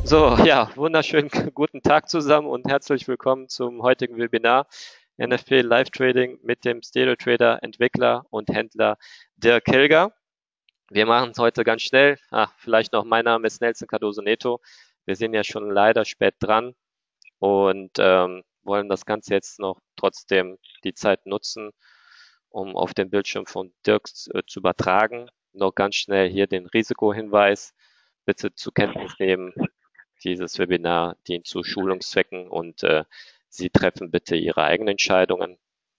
So, ja, wunderschönen guten Tag zusammen und herzlich willkommen zum heutigen Webinar NFP Live Trading mit dem Stereo Trader, Entwickler und Händler Dirk Hilger. Wir machen es heute ganz schnell. Vielleicht noch, mein Name ist Nelson Cardoso Neto. Wir sind ja schon leider spät dran und wollen das Ganze jetzt noch trotzdem die Zeit nutzen, um auf den Bildschirm von Dirk zu übertragen. Noch ganz schnell hier den Risikohinweis. Bitte zur Kenntnis nehmen, dieses Webinar dient zu Schulungszwecken und Sie treffen bitte Ihre eigenen Entscheidungen.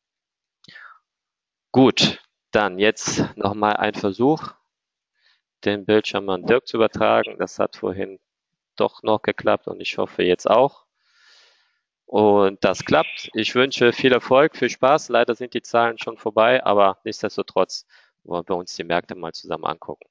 Gut, dann jetzt nochmal ein Versuch, den Bildschirm an Dirk zu übertragen. Das hat vorhin doch noch geklappt und ich hoffe jetzt auch. Und das klappt. Ich wünsche viel Erfolg, viel Spaß. Leider sind die Zahlen schon vorbei, aber nichtsdestotrotz wollen wir uns die Märkte mal zusammen angucken.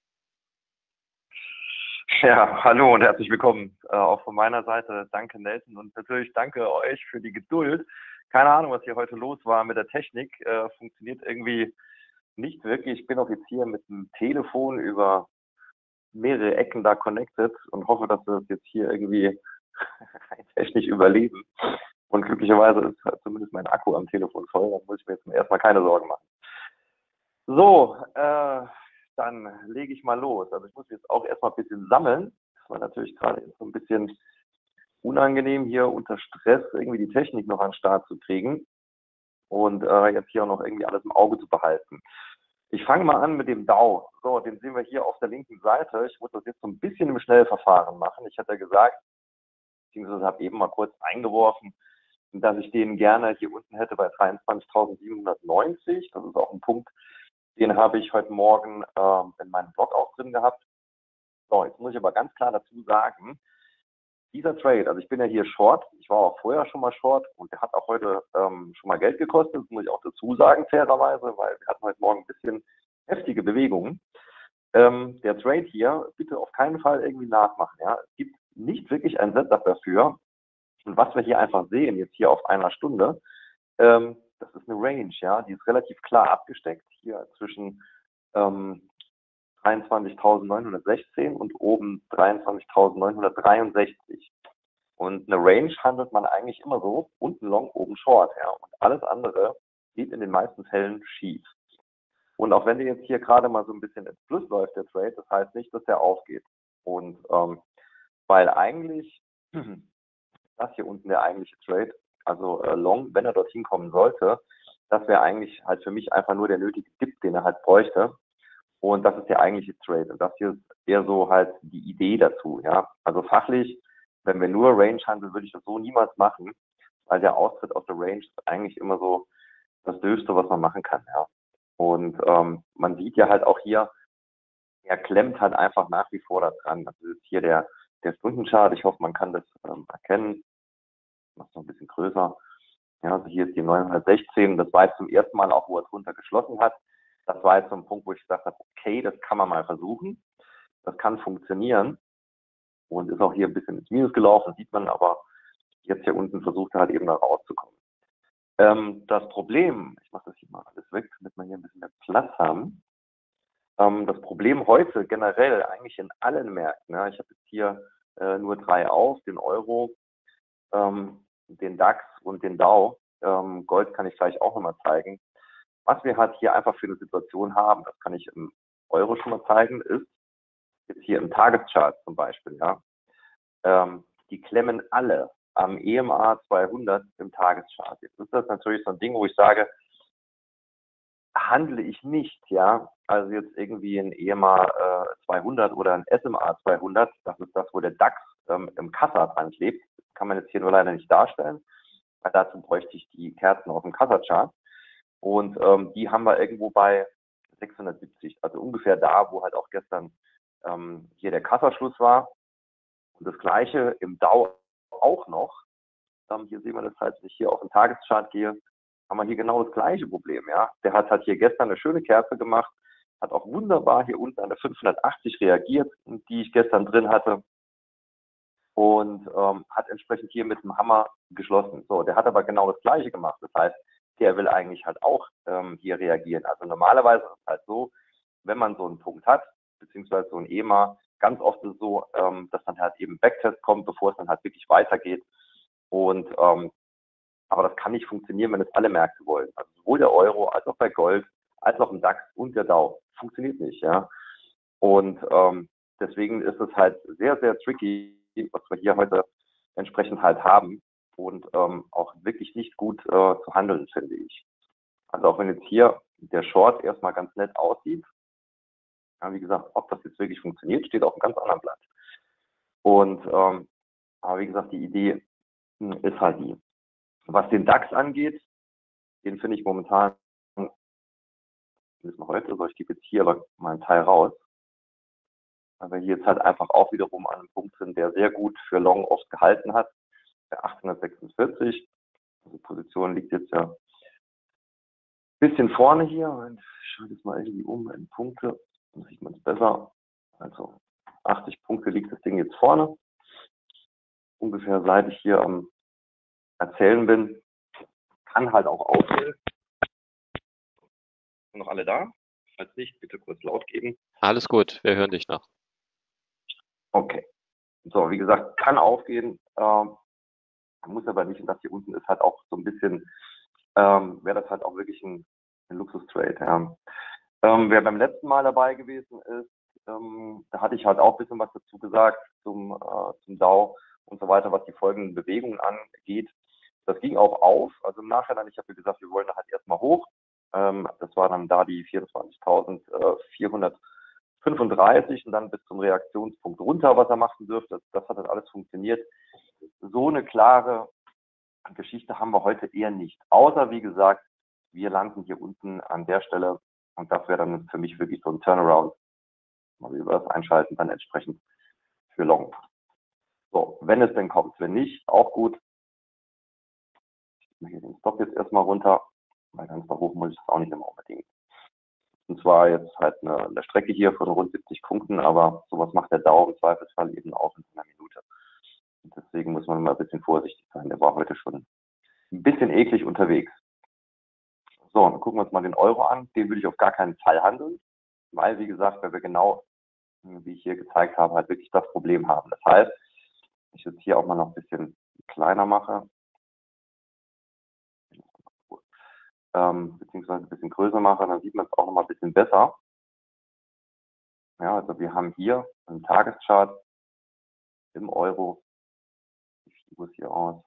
Ja, hallo und herzlich willkommen. Auch von meiner Seite danke Nelson und natürlich danke euch für die Geduld. Keine Ahnung, was hier heute los war mit der Technik. Funktioniert irgendwie nicht wirklich. Ich bin auch jetzt hier mit dem Telefon über mehrere Ecken da connected und hoffe, dass wir das jetzt hier irgendwie rein technisch überleben. Und glücklicherweise ist halt zumindest mein Akku am Telefon voll. Dann muss ich mir jetzt erstmal keine Sorgen machen. So, dann lege ich mal los. Also ich muss jetzt auch erstmal ein bisschen sammeln. Das war natürlich gerade so ein bisschen unangenehm, hier unter Stress irgendwie die Technik noch an den Start zu kriegen und jetzt hier auch noch irgendwie alles im Auge zu behalten. Ich fange mal an mit dem DAO. So, den sehen wir hier auf der linken Seite. Ich muss das jetzt so ein bisschen im Schnellverfahren machen. Ich hatte ja gesagt, beziehungsweise habe eben mal kurz eingeworfen, dass ich den gerne hier unten hätte bei 23.790. Das ist auch ein Punkt, den habe ich heute Morgen in meinem Blog auch drin gehabt. So, jetzt muss ich aber ganz klar dazu sagen, dieser Trade, also ich bin ja hier Short, ich war auch vorher schon mal Short und der hat auch heute schon mal Geld gekostet, das muss ich auch dazu sagen, fairerweise, weil wir hatten heute Morgen ein bisschen heftige Bewegungen. Der Trade hier, bitte auf keinen Fall irgendwie nachmachen. Ja? Es gibt nicht wirklich ein Setup dafür. Und was wir hier einfach sehen, jetzt hier auf einer Stunde, das ist eine Range, ja, die ist relativ klar abgesteckt hier zwischen 23.916 und oben 23.963. Und eine Range handelt man eigentlich immer so, unten long, oben short, ja. Und alles andere geht in den meisten Fällen schief. Und auch wenn der jetzt hier gerade mal so ein bisschen ins Plus läuft, der Trade, das heißt nicht, dass der aufgeht. Und weil eigentlich das hier unten der eigentliche Trade, also long, wenn er dorthin kommen sollte, das wäre eigentlich halt für mich einfach nur der nötige Dip, den er halt bräuchte. Und das ist der eigentliche Trade. Und das hier ist eher so halt die Idee dazu, ja. Also fachlich, wenn wir nur Range handeln, würde ich das so niemals machen, weil der Austritt aus der Range ist eigentlich immer so das Döfste, was man machen kann, ja. Und man sieht ja halt auch hier, er klemmt halt einfach nach wie vor da dran. Das ist hier der Stundenchart. Ich hoffe, man kann das erkennen. Ich mache es noch ein bisschen größer. Ja, also hier ist die 916. Das war jetzt zum ersten Mal auch, wo er drunter geschlossen hat. Das war jetzt so ein Punkt, wo ich gesagt habe, okay, das kann man mal versuchen. Das kann funktionieren. Und ist auch hier ein bisschen ins Minus gelaufen, sieht man, aber jetzt hier unten versucht er halt eben da rauszukommen. Das Problem, ich mache das hier mal alles weg, damit wir hier ein bisschen mehr Platz haben. Das Problem heute generell eigentlich in allen Märkten, ja, ich habe jetzt hier nur drei auf, den Euro, den DAX und den Dow. Gold kann ich gleich auch nochmal zeigen. Was wir halt hier einfach für eine Situation haben, das kann ich im Euro schon mal zeigen, ist jetzt hier im Tageschart zum Beispiel, ja, die klemmen alle am EMA 200 im Tageschart. Jetzt ist das natürlich so ein Ding, wo ich sage, handle ich nicht, ja, also jetzt irgendwie ein EMA 200 oder ein SMA 200, das ist das, wo der DAX im Kassa-Band lebt, kann man jetzt hier nur leider nicht darstellen, weil dazu bräuchte ich die Kerzen auf dem Kassa-Chart und die haben wir irgendwo bei 670, also ungefähr da, wo halt auch gestern hier der Kassaschluss war. Und das gleiche im Dow auch noch. Hier sehen wir das halt, wenn ich hier auf den Tageschart gehe, haben wir hier genau das gleiche Problem. Ja? Der hat halt hier gestern eine schöne Kerze gemacht, hat auch wunderbar hier unten an der 580 reagiert, die ich gestern drin hatte. Und hat entsprechend hier mit dem Hammer geschlossen. So, der hat aber genau das Gleiche gemacht. Das heißt, der will eigentlich halt auch hier reagieren. Also normalerweise ist es halt so, wenn man so einen Punkt hat, beziehungsweise so ein EMA, ganz oft ist es so, dass dann halt eben Backtest kommt, bevor es dann halt wirklich weitergeht. Und aber das kann nicht funktionieren, wenn es alle Märkte wollen. Also sowohl der Euro als auch bei Gold, als auch im DAX und der Dow. Funktioniert nicht, ja. Und deswegen ist es halt sehr, sehr tricky, was wir hier heute entsprechend halt haben und auch wirklich nicht gut zu handeln, finde ich. Also auch wenn jetzt hier der Short erstmal ganz nett aussieht, ja, wie gesagt, ob das jetzt wirklich funktioniert, steht auf einem ganz anderen Blatt. Und aber wie gesagt, die Idee ist halt die. Was den DAX angeht, den finde ich momentan, müssen wir heute, so ich gebe jetzt hier aber mal einen Teil raus, weil wir hier jetzt halt einfach auch wiederum an einem Punkt sind, der sehr gut für Long oft gehalten hat, der 846. Also Position liegt jetzt ja ein bisschen vorne hier. Und ich schalte jetzt mal irgendwie um in Punkte, dann sieht man es besser. Also 80 Punkte liegt das Ding jetzt vorne. Ungefähr seit ich hier am Erzählen bin, kann halt auch aufgehen. Sind noch alle da? Falls nicht, bitte kurz laut geben. Alles gut, wir hören dich noch. Okay. So, wie gesagt, kann aufgehen, muss aber nicht. Und das hier unten ist halt auch so ein bisschen, wäre das halt auch wirklich ein Luxus-Trade. Ja. Wer beim letzten Mal dabei gewesen ist, da hatte ich halt auch ein bisschen was dazu gesagt zum Dow und so weiter, was die folgenden Bewegungen angeht. Das ging auch auf. Also im Nachhinein, ich habe gesagt, wir wollen da halt erstmal hoch. Das war dann da die 24.435 und dann bis zum Reaktionspunkt runter, was er machen dürfte. Das hat dann alles funktioniert. So eine klare Geschichte haben wir heute eher nicht. Außer, wie gesagt, wir landen hier unten an der Stelle und das wäre dann für mich wirklich so ein Turnaround. Mal über das einschalten, dann entsprechend für Long. So, wenn es denn kommt, wenn nicht, auch gut. Ich mache hier den Stop jetzt erstmal runter, weil ganz da hoch muss ich das auch nicht immer unbedingt. Und zwar jetzt halt eine Strecke hier von rund 70 Punkten, aber sowas macht der Dow im Zweifelsfall eben auch in einer Minute. Und deswegen muss man mal ein bisschen vorsichtig sein. Der war heute schon ein bisschen eklig unterwegs. So, dann gucken wir uns mal den Euro an. Den würde ich auf gar keinen Fall handeln, weil, wie gesagt, weil wir genau, wie ich hier gezeigt habe, halt wirklich das Problem haben. Das heißt, ich jetzt hier auch mal noch ein bisschen kleiner mache, beziehungsweise ein bisschen größer mache, dann sieht man es auch noch mal ein bisschen besser. Ja, also wir haben hier einen Tageschart im Euro. Wie sieht es hier aus?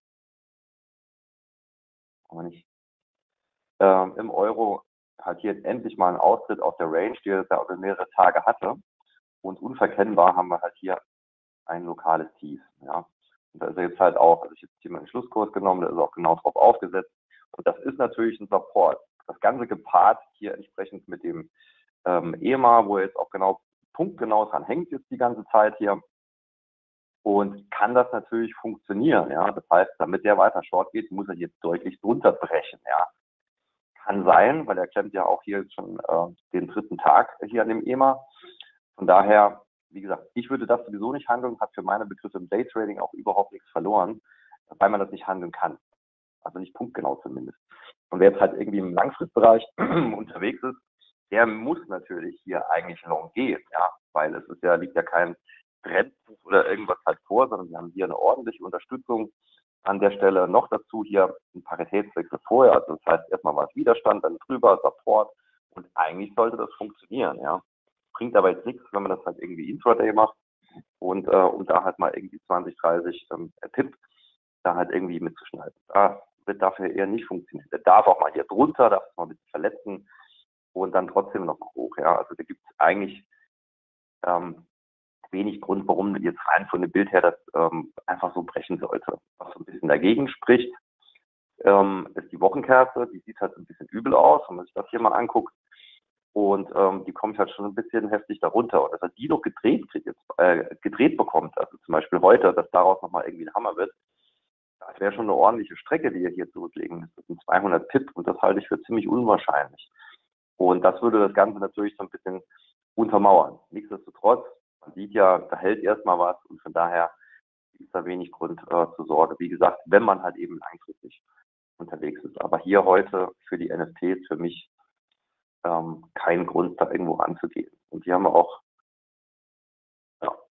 Aber nicht. Im Euro hat hier endlich mal einen Austritt aus der Range, die er da über mehrere Tage hatte. Und unverkennbar haben wir halt hier ein lokales Tief. Ja. Und da ist er jetzt halt auch, also ich habe jetzt hier mal den Schlusskurs genommen, da ist auch genau drauf aufgesetzt. Und das ist natürlich ein Support. Das Ganze gepaart hier entsprechend mit dem EMA, wo er jetzt auch genau punktgenau dran hängt jetzt die ganze Zeit hier. Und kann das natürlich funktionieren. Ja. Das heißt, damit der weiter short geht, muss er jetzt deutlich drunter brechen. Ja. Kann sein, weil er klemmt ja auch hier jetzt schon den dritten Tag hier an dem EMA. Von daher, wie gesagt, ich würde das sowieso nicht handeln, hat für meine Begriffe im Daytrading auch überhaupt nichts verloren, weil man das nicht handeln kann. Also nicht punktgenau zumindest. Und wer jetzt halt irgendwie im Langfristbereich unterwegs ist, der muss natürlich hier eigentlich long gehen, ja, weil es ist ja, liegt ja kein Trendbuch oder irgendwas halt vor, sondern wir haben hier eine ordentliche Unterstützung an der Stelle. Noch dazu hier ein Paritätswechsel vorher, also das heißt erstmal war es Widerstand, dann drüber, Support und eigentlich sollte das funktionieren, ja. Bringt aber jetzt nichts, wenn man das halt irgendwie Intraday macht und da halt mal irgendwie 20, 30 tippt, da halt irgendwie mitzuschneiden. Da wird dafür eher nicht funktionieren. Der darf auch mal hier drunter, darf es mal ein bisschen verletzen und dann trotzdem noch hoch. Ja, also da gibt es eigentlich wenig Grund, warum jetzt rein von dem Bild her das einfach so brechen sollte. Was so ein bisschen dagegen spricht, ist die Wochenkerze. Die sieht halt ein bisschen übel aus, wenn man sich das hier mal anguckt. Und die kommt halt schon ein bisschen heftig darunter. Und dass er die noch gedreht bekommt, also zum Beispiel heute, dass daraus nochmal irgendwie ein Hammer wird, das wäre schon eine ordentliche Strecke, die er hier zurücklegen müsste. Das sind 200 Pip und das halte ich für ziemlich unwahrscheinlich. Und das würde das Ganze natürlich so ein bisschen untermauern. Nichtsdestotrotz, man sieht ja, da hält erstmal was und von daher ist da wenig Grund zur Sorge. Wie gesagt, wenn man halt eben langfristig unterwegs ist. Aber hier heute für die NFTs für mich kein Grund, da irgendwo ranzugehen. Und hier haben wir auch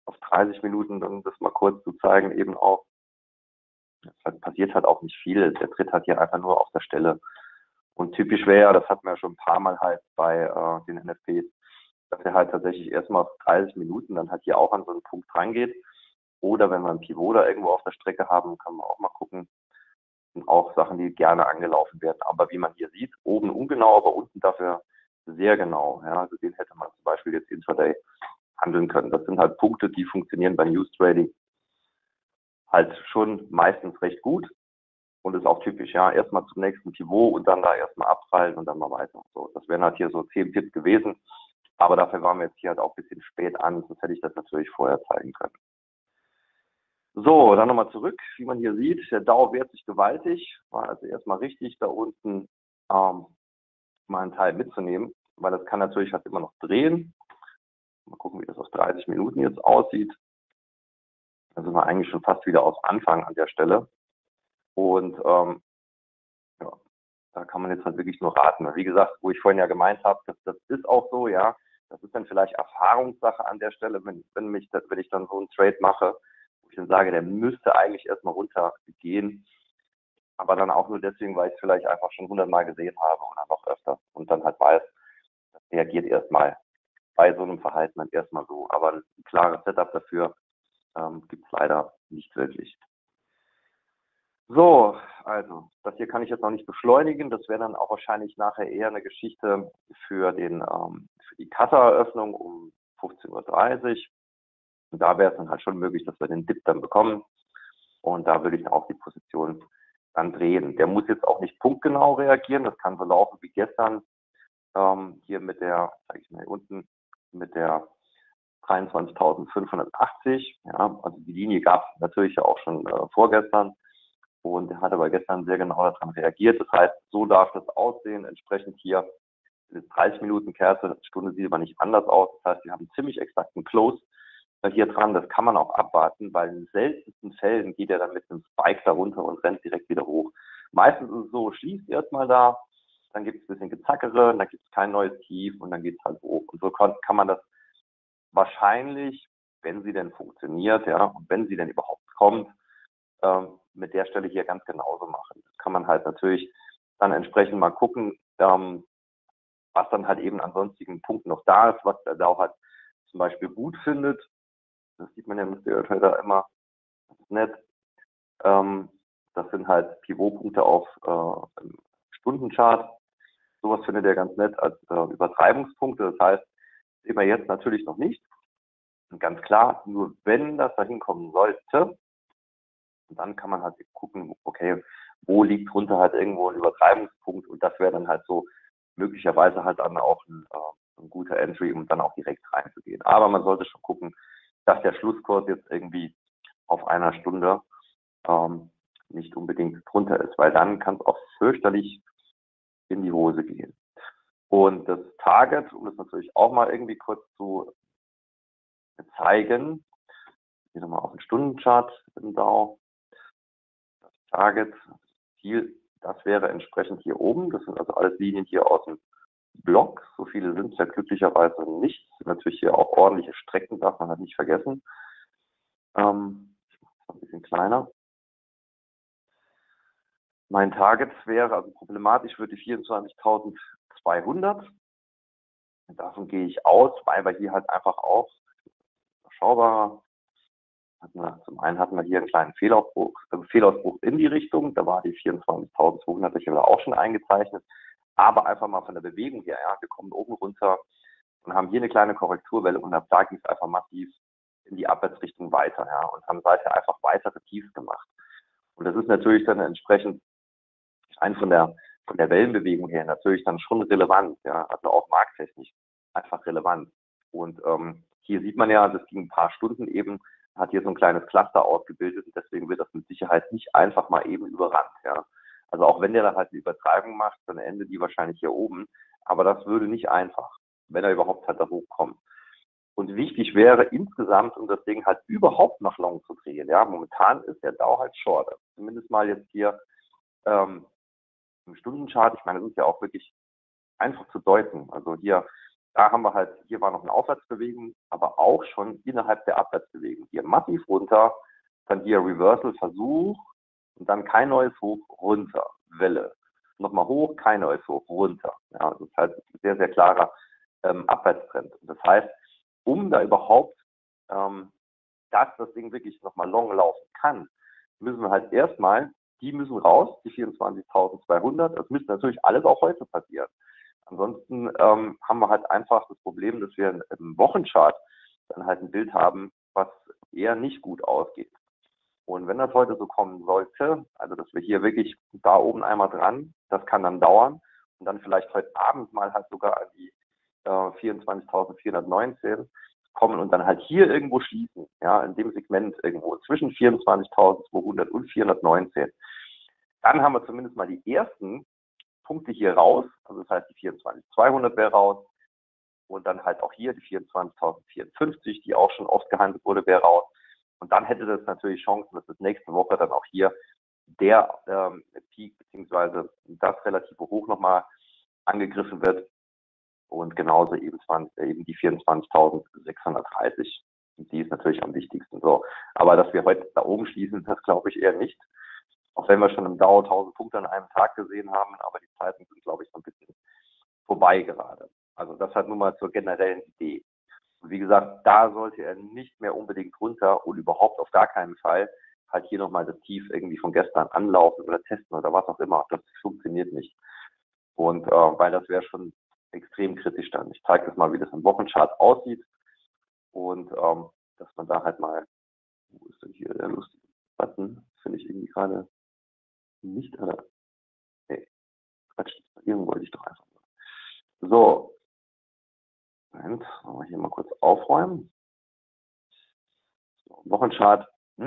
auf 30 Minuten, dann das mal kurz zu zeigen, eben auch, passiert halt auch nicht viel. Der tritt halt hier einfach nur auf der Stelle. Und typisch wäre, das hatten wir ja schon ein paar Mal halt bei den NFPs, dass er halt tatsächlich erstmal auf 30 Minuten dann halt hier auch an so einen Punkt rangeht. Oder wenn wir ein Pivot da irgendwo auf der Strecke haben, kann man auch mal gucken. Und auch Sachen, die gerne angelaufen werden. Aber wie man hier sieht, oben ungenau, aber unten dafür sehr genau. Ja, also den hätte man zum Beispiel jetzt intraday handeln können. Das sind halt Punkte, die funktionieren bei News Trading halt schon meistens recht gut und ist auch typisch. Ja, erstmal zum nächsten Pivot und dann da erstmal abprallen und dann mal weiter. So, das wären halt hier so 10 Tipps gewesen. Aber dafür waren wir jetzt hier halt auch ein bisschen spät an, sonst hätte ich das natürlich vorher zeigen können. So, dann nochmal zurück. Wie man hier sieht, der Dow wehrt sich gewaltig. War also erstmal richtig, da unten mal einen Teil mitzunehmen, weil das kann natürlich halt immer noch drehen. Mal gucken, wie das auf 30 Minuten jetzt aussieht. Da sind wir eigentlich schon fast wieder aus Anfang an der Stelle. Und ja, da kann man jetzt halt wirklich nur raten. Wie gesagt, wo ich vorhin ja gemeint habe, das ist auch so, ja. Das ist dann vielleicht Erfahrungssache an der Stelle, wenn ich dann so einen Trade mache, wo ich dann sage, der müsste eigentlich erstmal runtergehen. Aber dann auch nur deswegen, weil ich es vielleicht einfach schon 100-mal gesehen habe oder noch öfter. Und dann halt weiß, das reagiert erstmal bei so einem Verhalten dann erstmal so. Aber ein klares Setup dafür gibt es leider nicht wirklich. So, also, das hier kann ich jetzt noch nicht beschleunigen. Das wäre dann auch wahrscheinlich nachher eher eine Geschichte für die Cutter-Eröffnung um 15:30 Uhr. Und da wäre es dann halt schon möglich, dass wir den Dip dann bekommen. Und da würde ich auch die Position dann drehen. Der muss jetzt auch nicht punktgenau reagieren. Das kann so laufen wie gestern hier mit der, sage ich mal hier unten, mit der 23.580. Ja, also die Linie gab es natürlich ja auch schon vorgestern. Und er hat aber gestern sehr genau daran reagiert. Das heißt, so darf das aussehen. Entsprechend hier 30 Minuten Kerze, Stunde sieht aber nicht anders aus. Das heißt, wir haben einen ziemlich exakten Close hier dran. Das kann man auch abwarten, weil in den seltensten Fällen geht er dann mit einem Spike da runter und rennt direkt wieder hoch. Meistens ist es so, schließt erstmal da, dann gibt es ein bisschen Gezackere, dann gibt es kein neues Tief und dann geht es halt hoch. Und so kann man das wahrscheinlich, wenn sie denn funktioniert, ja, und wenn sie denn überhaupt kommt, mit der Stelle hier ganz genauso machen. Das kann man halt natürlich dann entsprechend mal gucken, was dann halt eben an sonstigen Punkten noch da ist, was der DAO halt zum Beispiel gut findet. Das sieht man ja mit der Trader immer nett. Das sind halt Pivotpunkte auf Stundenchart. Sowas findet er ganz nett als Übertreibungspunkte. Das heißt, sehen wir jetzt natürlich noch nicht. Und ganz klar, nur wenn das dahin kommen sollte, und dann kann man halt gucken, okay, wo liegt drunter halt irgendwo ein Übertreibungspunkt und das wäre dann halt so möglicherweise halt dann auch ein guter Entry, um dann auch direkt reinzugehen. Aber man sollte schon gucken, dass der Schlusskurs jetzt irgendwie auf einer Stunde nicht unbedingt drunter ist, weil dann kann es auch fürchterlich in die Hose gehen. Und das Target, um das natürlich auch mal irgendwie kurz zu zeigen, hier nochmal auf den Stundenchart im DAO. Das Target, Ziel, das wäre entsprechend hier oben. Das sind also alles Linien hier aus dem Block. So viele sind es ja glücklicherweise nicht. Das sind natürlich hier auch ordentliche Strecken, darf man halt nicht vergessen. Ein bisschen kleiner. Mein Target wäre, also problematisch wird die 24.200. Davon gehe ich aus, weil wir hier halt einfach auch überschaubarer. Zum einen hatten wir hier einen kleinen Fehlausbruch in die Richtung. Da war die 24.200 sicher auch schon eingezeichnet. Aber einfach mal von der Bewegung her, ja, wir kommen oben runter und haben hier eine kleine Korrekturwelle und ab da ging es einfach massiv in die Abwärtsrichtung weiter, ja, und haben seither einfach weitere Tiefs gemacht. Und das ist natürlich dann entsprechend von der Wellenbewegung her natürlich dann schon relevant, ja, also auch markttechnisch einfach relevant. Und hier sieht man ja, das ging ein paar Stunden eben, hat hier so ein kleines Cluster ausgebildet und deswegen wird das mit Sicherheit nicht einfach mal eben überrannt, ja. Also auch wenn der da halt eine Übertreibung macht, dann endet die wahrscheinlich hier oben, aber das würde nicht einfach, wenn er überhaupt halt da hochkommt. Und wichtig wäre insgesamt, um das Ding halt überhaupt nach Long zu drehen, ja, momentan ist der Dow halt short, zumindest mal jetzt hier im Stundenchart. Ich meine, das ist ja auch wirklich einfach zu deuten. Also hier Da haben wir halt, hier war noch eine Aufwärtsbewegung, aber auch schon innerhalb der Abwärtsbewegung. Hier massiv runter, dann hier Reversal, Versuch und dann kein neues Hoch, runter, Welle. Nochmal hoch, kein neues Hoch, runter. Ja, das ist halt ein sehr, sehr klarer Abwärtstrend. Das heißt, um da überhaupt, dass das Ding wirklich nochmal long laufen kann, müssen wir halt erstmal, die müssen raus, die 24.200. Das müsste natürlich alles auch heute passieren. Ansonsten haben wir halt einfach das Problem, dass wir im Wochenchart dann halt ein Bild haben, was eher nicht gut ausgeht. Und wenn das heute so kommen sollte, also dass wir hier wirklich da oben einmal dran, das kann dann dauern und dann vielleicht heute Abend mal halt sogar an die 24.419 kommen und dann halt hier irgendwo schließen, ja, in dem Segment irgendwo zwischen 24.200 und 419. Dann haben wir zumindest mal die ersten Punkte hier raus, also das heißt die 24.200 wäre raus und dann halt auch hier die 24.054, die auch schon oft gehandelt wurde, wäre raus. Und dann hätte das natürlich Chancen, dass das nächste Woche dann auch hier der Peak beziehungsweise das relative Hoch nochmal angegriffen wird und genauso eben die 24.630. Die ist natürlich am wichtigsten. So, aber dass wir heute da oben schließen, das glaube ich eher nicht. Auch wenn wir schon im Dow 1000 Punkte an einem Tag gesehen haben, aber die Zeiten sind, glaube ich, so ein bisschen vorbei gerade. Also das hat nun mal zur generellen Idee. Und wie gesagt, da sollte er nicht mehr unbedingt runter und überhaupt auf gar keinen Fall halt hier nochmal das Tief irgendwie von gestern anlaufen oder testen oder was auch immer. Das funktioniert nicht. Und weil das wäre schon extrem kritisch dann. Ich zeige das mal, wie das im Wochenchart aussieht und dass man da halt mal, wo ist denn hier der lustige Button? Finde ich irgendwie gerade nicht, nee, Quatsch, irgendwo wollte ich doch einfach mal. So, Moment, wollen wir hier mal kurz aufräumen. So, Wochenchart,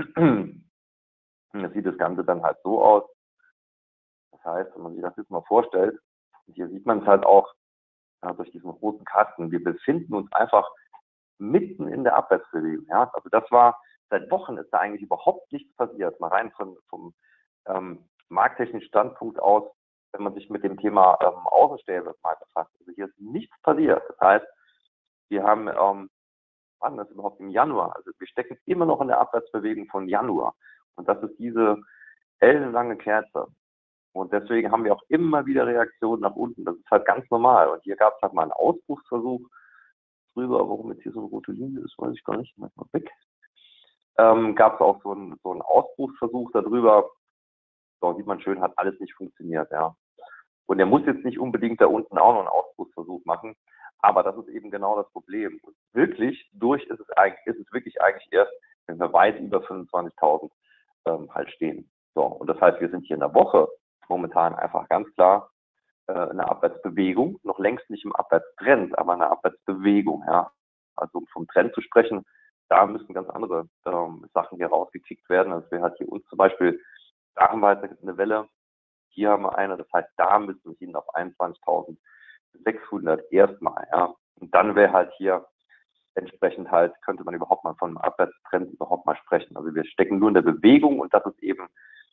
jetzt sieht das Ganze dann halt so aus. Das heißt, wenn man sich das jetzt mal vorstellt, und hier sieht man es halt auch durch diesen roten Kasten, wir befinden uns einfach mitten in der Abwärtsbewegung. Ja? Also das war, seit Wochen ist da eigentlich überhaupt nichts passiert. Mal rein vom markttechnischen Standpunkt aus, wenn man sich mit dem Thema Außenstelle mal befasst. Also hier ist nichts passiert. Das heißt, wir haben, wann das überhaupt im Januar? Also wir stecken immer noch in der Abwärtsbewegung von Januar. Und das ist diese ellenlange Kerze. Und deswegen haben wir auch immer wieder Reaktionen nach unten. Das ist halt ganz normal. Und hier gab es halt mal einen Ausbruchsversuch drüber. Warum jetzt hier so eine rote Linie ist, weiß ich gar nicht. Mal weg. Gab es auch so einen Ausbruchsversuch darüber. So sieht man schön, hat alles nicht funktioniert. Ja. Und er muss jetzt nicht unbedingt da unten auch noch einen Ausbruchsversuch machen. Aber das ist eben genau das Problem. Und wirklich durch ist es wirklich eigentlich erst, wenn wir weit über 25.000 halt stehen. So, und das heißt, wir sind hier in der Woche momentan einfach ganz klar eine Abwärtsbewegung, noch längst nicht im Abwärtstrend, aber eine Abwärtsbewegung. Ja. Also um vom Trend zu sprechen, da müssen ganz andere Sachen hier rausgekickt werden. Also wir halt hier uns zum Beispiel, da haben wir halt eine Welle, hier haben wir eine, das heißt, da müssen wir hin auf 21.600 erstmal. Ja. Und dann wäre halt hier entsprechend halt, könnte man überhaupt mal von einem Abwärtstrend überhaupt mal sprechen. Also wir stecken nur in der Bewegung und das ist eben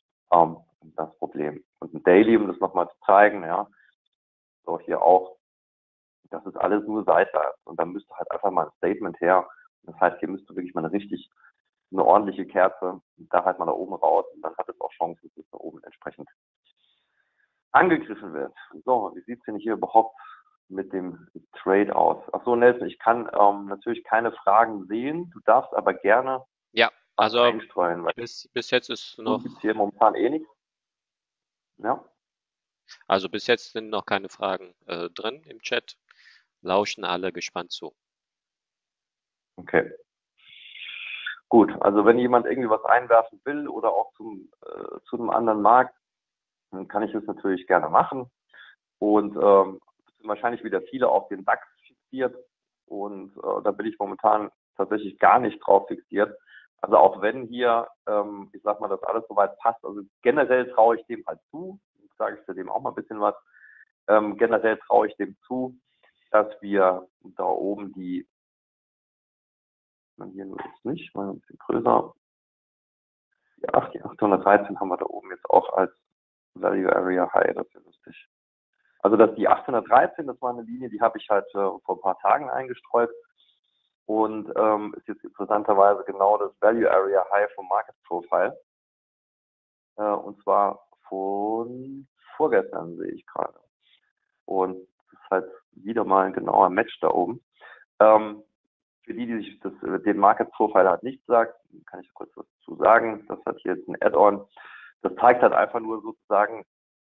das Problem. Und ein Daily, um das nochmal zu zeigen, ja, so hier auch, das ist alles nur seitwärts. Und dann müsste halt einfach mal ein Statement her. Das heißt, hier müsste wirklich mal eine ordentliche Kerze, da halt mal da oben raus. Und dann hat es auch Chancen, dass es da oben entsprechend angegriffen wird. So, wie sieht es denn hier überhaupt mit dem Trade aus? Achso, Nelson, ich kann natürlich keine Fragen sehen. Du darfst aber gerne Ja, also einstreuen, weil bis jetzt ist noch, gibt es hier momentan eh nichts. Ja. also bis jetzt sind noch keine Fragen drin im Chat. Lauschen alle gespannt zu. Okay. Gut, also wenn jemand irgendwie was einwerfen will oder auch zu einem anderen Markt, dann kann ich das natürlich gerne machen. Und sind wahrscheinlich wieder viele auf den DAX fixiert. Und da bin ich momentan tatsächlich gar nicht drauf fixiert. Also auch wenn hier, ich sag mal, das alles soweit passt, also generell traue ich dem halt zu, sage ich zu dem auch mal ein bisschen was, generell traue ich dem zu, dass wir da oben die, hier nur jetzt nicht, mal ein bisschen größer, die 813 haben wir da oben jetzt auch als Value Area High, das ist ja lustig. Also dass die 813, das war eine Linie, die habe ich halt vor ein paar Tagen eingestreut und ist jetzt interessanterweise genau das Value Area High vom Market Profile. Und zwar von vorgestern sehe ich gerade. Und das ist halt wieder mal ein genauer Match da oben. Für die sich den Market Profile halt nicht sagt, kann ich kurz was zu sagen. Das hat hier jetzt ein Add-on. Das zeigt halt einfach nur sozusagen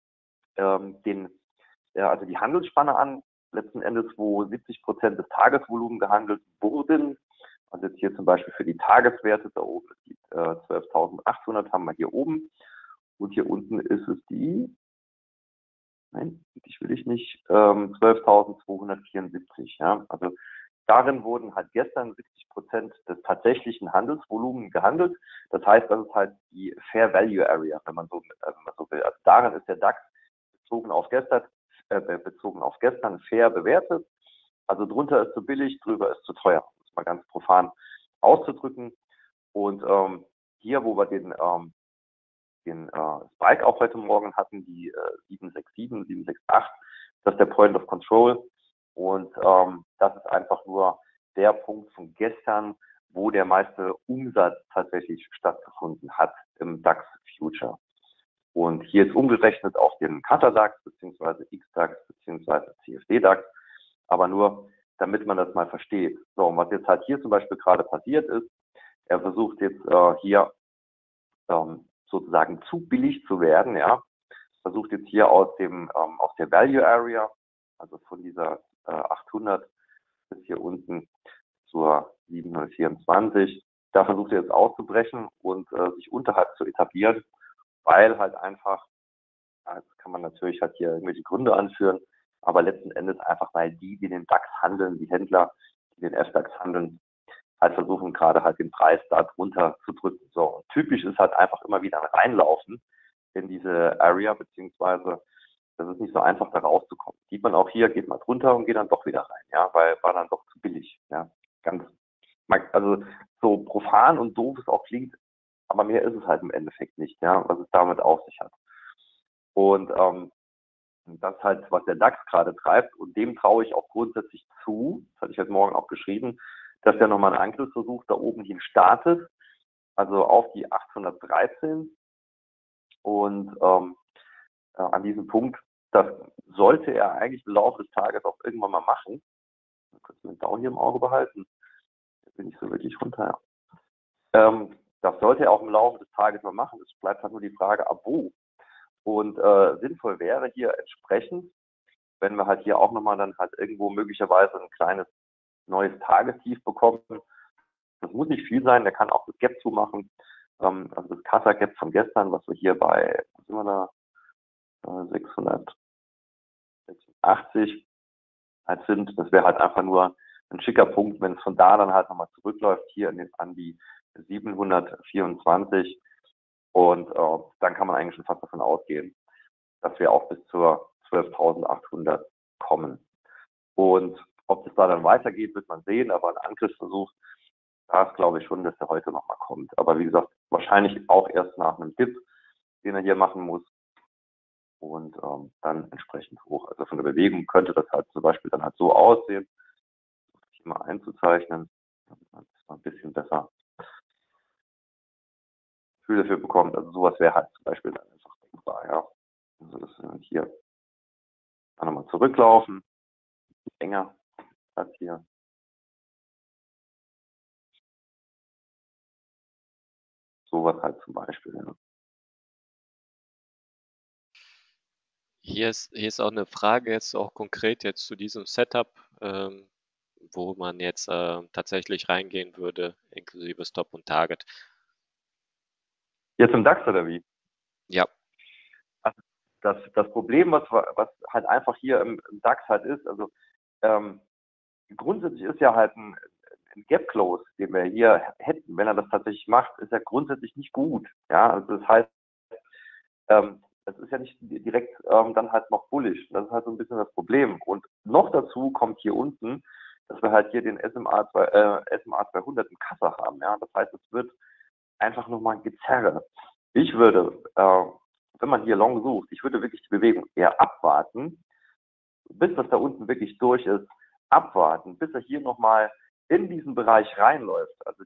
also die Handelsspanne an, letzten Endes, wo 70% des Tagesvolumens gehandelt wurden. Also jetzt hier zum Beispiel für die Tageswerte, da oben ist die 12.800 haben wir hier oben. Und hier unten ist es nein, ich will ich nicht, 12.274. Ja? Also darin wurden halt gestern 70% des tatsächlichen Handelsvolumens gehandelt. Das heißt, das ist halt die Fair Value Area, wenn man so will. Also darin ist der DAX bezogen auf gestern fair bewertet. Also drunter ist zu billig, drüber ist zu teuer. Das ist mal ganz profan auszudrücken. Und hier, wo wir den Spike auch heute Morgen hatten, die 767, 768, das ist der Point of Control. Und das ist einfach nur der Punkt von gestern, wo der meiste Umsatz tatsächlich stattgefunden hat im DAX Future. Und hier ist umgerechnet auf den Kata-DAX bzw. X-DAX bzw. CFD-DAX, aber nur, damit man das mal versteht. So, und was jetzt halt hier zum Beispiel gerade passiert ist, er versucht jetzt hier sozusagen zu billig zu werden, ja, versucht jetzt hier aus der Value Area, also von dieser 800 bis hier unten zur 724, da versucht er jetzt auszubrechen und sich unterhalb zu etablieren, weil halt einfach, das kann man natürlich halt hier irgendwelche Gründe anführen, aber letzten Endes einfach, weil die den DAX handeln, die Händler, die den F-DAX handeln, halt versuchen gerade halt den Preis da drunter zu drücken. So, und typisch ist halt einfach immer wieder ein Reinlaufen in diese Area, beziehungsweise das ist nicht so einfach da rauszukommen. Sieht man auch hier, geht mal drunter und geht dann doch wieder rein, ja, weil war dann doch zu billig, ja, also so profan und doof es auch klingt, aber mehr ist es halt im Endeffekt nicht, ja, was es damit auf sich hat. Und das ist halt, was der DAX gerade treibt und dem traue ich auch grundsätzlich zu, das hatte ich heute Morgen auch geschrieben, dass der nochmal einen Angriffsversuch da oben hin startet, also auf die 813 und an diesem Punkt, das sollte er eigentlich im Laufe des Tages auch irgendwann mal machen. Kurz den Down hier im Auge behalten. Jetzt bin ich so wirklich runter. Ja. Das sollte er auch im Laufe des Tages mal machen. Es bleibt halt nur die Frage, ab wo. Und sinnvoll wäre hier entsprechend, wenn wir halt hier auch nochmal dann halt irgendwo möglicherweise ein kleines neues Tagestief bekommen. Das muss nicht viel sein, der kann auch das Gap zumachen. Also das Kassa-Gap von gestern, was wir hier bei, was sind wir da, 686 halt sind. Das wäre halt einfach nur ein schicker Punkt, wenn es von da dann halt nochmal zurückläuft, hier an die 724. Und dann kann man eigentlich schon fast davon ausgehen, dass wir auch bis zur 12.800 kommen. Und ob es da dann weitergeht, wird man sehen, aber ein Angriffsversuch, da ist glaube ich schon, dass er heute nochmal kommt. Aber wie gesagt, wahrscheinlich auch erst nach einem Dip, den er hier machen muss. Und dann entsprechend hoch. Also von der Bewegung könnte das halt zum Beispiel dann halt so aussehen. Hier mal einzuzeichnen, damit man das mal ein bisschen besser Gefühl dafür bekommt. Also sowas wäre halt zum Beispiel dann einfach denkbar, ja. Also das hier dann nochmal zurücklaufen, enger als hier. Sowas halt zum Beispiel, ja. Hier ist auch eine Frage jetzt auch konkret jetzt zu diesem Setup, wo man jetzt tatsächlich reingehen würde, inklusive Stop und Target. Jetzt im DAX oder wie? Ja. Also das Problem, was halt einfach hier im DAX halt ist, also grundsätzlich ist ja halt ein Gap Close, den wir hier hätten, wenn er das tatsächlich macht, ist er grundsätzlich nicht gut. Ja, also das heißt, es ist ja nicht direkt dann halt noch bullish. Das ist halt so ein bisschen das Problem. Und noch dazu kommt hier unten, dass wir halt hier den SMA 200 im Kasse haben. Ja, das heißt, es wird einfach nochmal ein Gezerre. Ich würde, wenn man hier long sucht, ich würde wirklich die Bewegung eher abwarten bis das da unten wirklich durch ist, abwarten, bis er hier nochmal in diesen Bereich reinläuft, also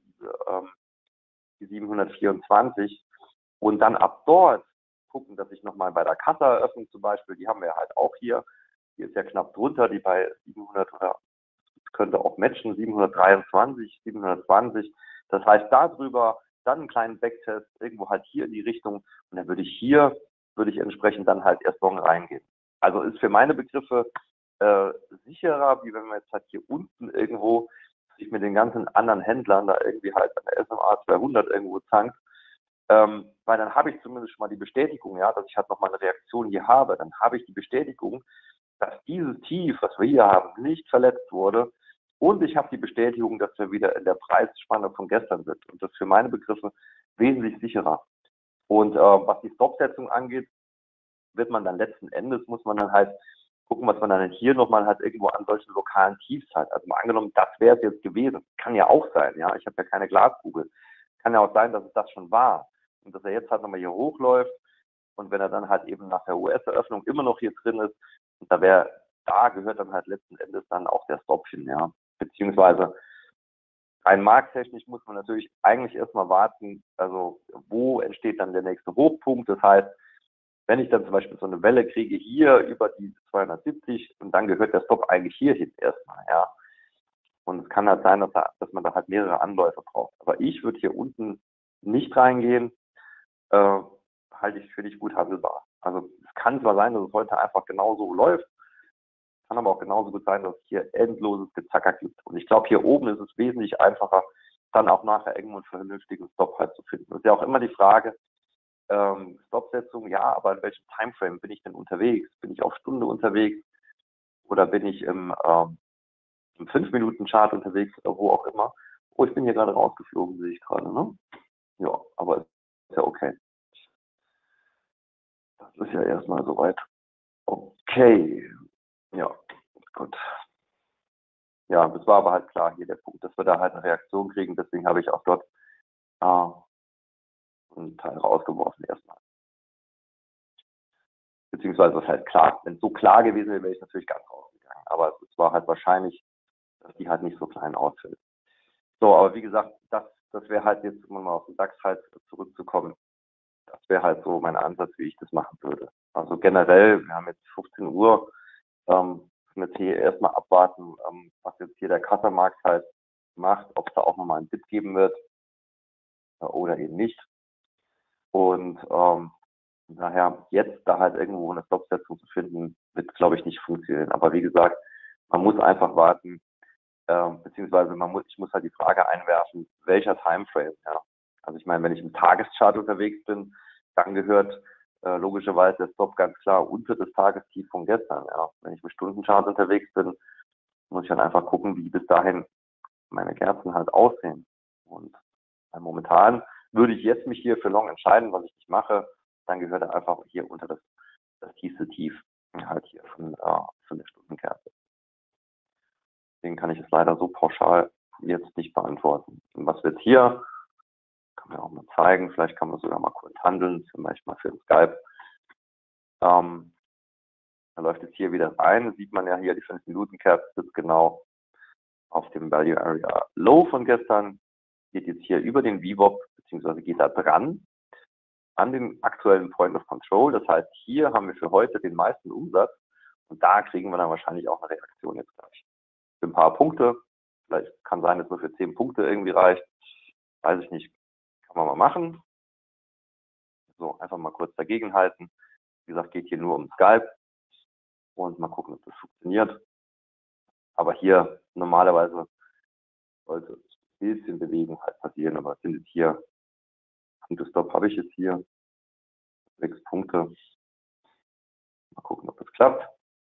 die 724, und dann ab dort gucken, dass ich nochmal bei der Kassaeröffnung zum Beispiel, die haben wir halt auch hier ist ja knapp drunter, die bei 700 oder könnte auch matchen, 723, 720. Das heißt, darüber dann einen kleinen Backtest, irgendwo halt hier in die Richtung, und dann würde ich entsprechend dann halt erst morgen reingehen. Also ist für meine Begriffe sicherer, wie wenn man jetzt halt hier unten irgendwo sich mit den ganzen anderen Händlern da irgendwie halt an der SMA 200 irgendwo zankt, weil dann habe ich zumindest schon mal die Bestätigung, ja, dass ich halt nochmal eine Reaktion hier habe. Dann habe ich die Bestätigung, dass dieses Tief, was wir hier haben, nicht verletzt wurde. Und ich habe die Bestätigung, dass wir wieder in der Preisspanne von gestern sind. Und das ist für meine Begriffe wesentlich sicherer. Und was die Stopsetzung angeht, wird man dann letzten Endes, muss man dann halt gucken, was man dann hier nochmal halt irgendwo an solchen lokalen Tiefs hat. Also mal angenommen, das wäre es jetzt gewesen. Kann ja auch sein, ja. Ich habe ja keine Glaskugel. Kann ja auch sein, dass es das schon war. Und dass er jetzt halt nochmal hier hochläuft. Und wenn er dann halt eben nach der US-Eröffnung immer noch hier drin ist, und da gehört dann halt letzten Endes dann auch der Stop hin, ja. Beziehungsweise rein markttechnisch muss man natürlich eigentlich erstmal warten, also wo entsteht dann der nächste Hochpunkt. Das heißt, wenn ich dann zum Beispiel so eine Welle kriege hier über die 270, und dann gehört der Stop eigentlich hierhin erstmal, ja. Und es kann halt sein, dass man da halt mehrere Anläufe braucht. Aber ich würde hier unten nicht reingehen, halte ich für nicht gut handelbar. Also es kann zwar sein, dass es heute einfach genauso läuft, kann aber auch genauso gut sein, dass es hier endloses Gezacker gibt. Und ich glaube, hier oben ist es wesentlich einfacher, dann auch nachher irgendwo einen vernünftigen Stop halt zu finden. Das ist ja auch immer die Frage, Stopsetzung, ja, aber in welchem Timeframe bin ich denn unterwegs? Bin ich auf Stunde unterwegs oder bin ich im 5-Minuten-Chart unterwegs oder wo auch immer? Oh, ich bin hier gerade rausgeflogen, sehe ich gerade, ne? Ja, aber ist ja okay. Das ist ja erstmal soweit. Okay. Ja, gut. Ja, das war aber halt klar hier der Punkt, dass wir da halt eine Reaktion kriegen. Deswegen habe ich auch dort einen Teil rausgeworfen erstmal. Beziehungsweise was halt klar, wenn es so klar gewesen wäre, wäre ich natürlich ganz rausgegangen. Aber es war halt wahrscheinlich, dass die halt nicht so klein ausfällt. So, aber wie gesagt, das wäre halt jetzt, um mal auf den DAX halt zurückzukommen, das wäre halt so mein Ansatz, wie ich das machen würde. Also generell, wir haben jetzt 15 Uhr, mit hier erstmal abwarten, was jetzt hier der Kassamarkt halt macht, ob es da auch nochmal einen Dip geben wird oder eben nicht. Und daher jetzt da halt irgendwo eine Stopsetzung zu finden, wird, glaube ich, nicht funktionieren. Aber wie gesagt, man muss einfach warten, beziehungsweise ich muss halt die Frage einwerfen, welcher Timeframe, ja. Also ich meine, wenn ich im Tageschart unterwegs bin, dann gehört logischerweise der Stop ganz klar unter das Tagestief von gestern, ja. Wenn ich im Stundenchart unterwegs bin, muss ich dann einfach gucken, wie bis dahin meine Kerzen halt aussehen. Und momentan würde ich jetzt mich hier für Long entscheiden, was ich nicht mache, dann gehört er einfach hier unter das tiefste Tief halt hier von der Stundenkerze. Deswegen kann ich es leider so pauschal jetzt nicht beantworten. Und was wird hier, kann man auch mal zeigen, vielleicht kann man sogar mal kurz handeln, vielleicht mal für den Skype. Da läuft es hier wieder rein, sieht man ja hier, die 5-Minuten-Kerze sitzt genau auf dem Value Area Low von gestern, geht jetzt hier über den VWAP, beziehungsweise geht da dran an den aktuellen Point of Control. Das heißt, hier haben wir für heute den meisten Umsatz und da kriegen wir dann wahrscheinlich auch eine Reaktion jetzt gleich. Für ein paar Punkte, vielleicht kann sein, dass nur für 10 Punkte irgendwie reicht, weiß ich nicht, kann man mal machen. So, einfach mal kurz dagegenhalten. Wie gesagt, geht hier nur um Skype und mal gucken, ob das funktioniert. Aber hier normalerweise sollte ein bisschen Bewegung halt passieren, aber es sind jetzt hier, Punkte-Stop habe ich jetzt hier, 6 Punkte. Mal gucken, ob das klappt.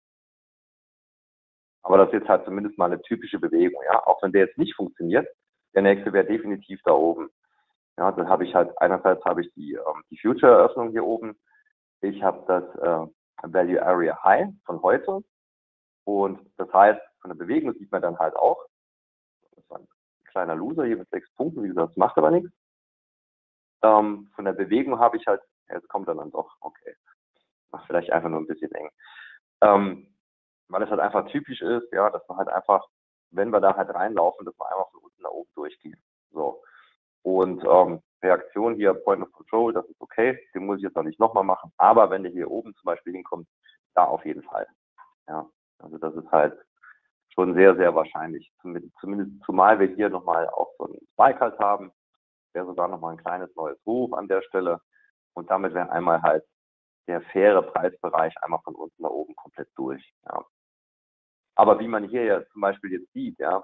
Aber das ist jetzt halt zumindest mal eine typische Bewegung, ja. Auch wenn der jetzt nicht funktioniert, der nächste wäre definitiv da oben. Ja, dann habe ich halt, einerseits habe ich die Future-Eröffnung hier oben. Ich habe das Value Area High von heute. Und das heißt, von der Bewegung sieht man dann halt auch, das war ein kleiner Loser hier mit 6 Punkten, wie gesagt, das macht aber nichts. Von der Bewegung habe ich halt, jetzt kommt er dann doch, okay, macht vielleicht einfach nur ein bisschen eng. weil es halt einfach typisch ist, ja, dass man halt einfach, wenn wir da halt reinlaufen, dass wir einfach von unten nach oben durchgehen. So. Und Reaktion hier, Point of Control, das ist okay, den muss ich jetzt noch nicht nochmal machen. Aber wenn der hier oben zum Beispiel hinkommt, da auf jeden Fall. Ja, also das ist halt schon sehr, sehr wahrscheinlich. Zumindest zumal wir hier nochmal auch so einen Spike halt haben, wäre sogar nochmal ein kleines neues Hoch an der Stelle. Und damit wäre einmal halt der faire Preisbereich einmal von unten nach oben komplett durch. Ja. Aber wie man hier ja zum Beispiel jetzt sieht, ja,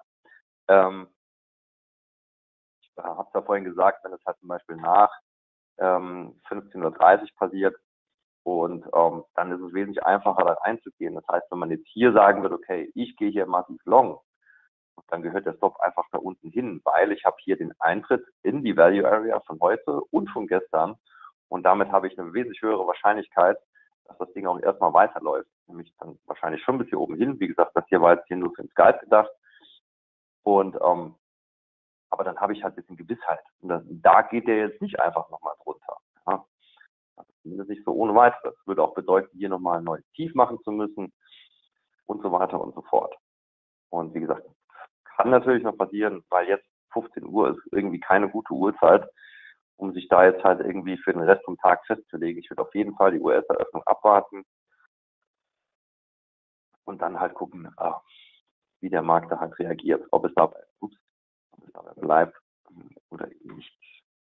ich habe es ja vorhin gesagt, wenn es halt zum Beispiel nach 15:30 Uhr passiert und dann ist es wesentlich einfacher, da einzugehen. Das heißt, wenn man jetzt hier sagen wird, okay, ich gehe hier massiv long, dann gehört der Stop einfach da unten hin, weil ich habe hier den Eintritt in die Value Area von heute und von gestern und damit habe ich eine wesentlich höhere Wahrscheinlichkeit, dass das Ding auch erstmal weiterläuft. Nämlich dann wahrscheinlich schon bis hier oben hin. Wie gesagt, das hier war jetzt hier nur für den Skype gedacht. Und aber dann habe ich halt ein bisschen Gewissheit. Und da geht der jetzt nicht einfach nochmal drunter. Ja? Also zumindest nicht so ohne weiteres. Das würde auch bedeuten, hier nochmal ein neues Tief machen zu müssen und so weiter und so fort. Und wie gesagt, kann natürlich noch passieren, weil jetzt 15 Uhr ist irgendwie keine gute Uhrzeit, um sich da jetzt halt irgendwie für den Rest vom Tag festzulegen. Ich würde auf jeden Fall die US-Eröffnung abwarten und dann halt gucken, wie der Markt da halt reagiert, ob es dabei bleibt oder eben nicht.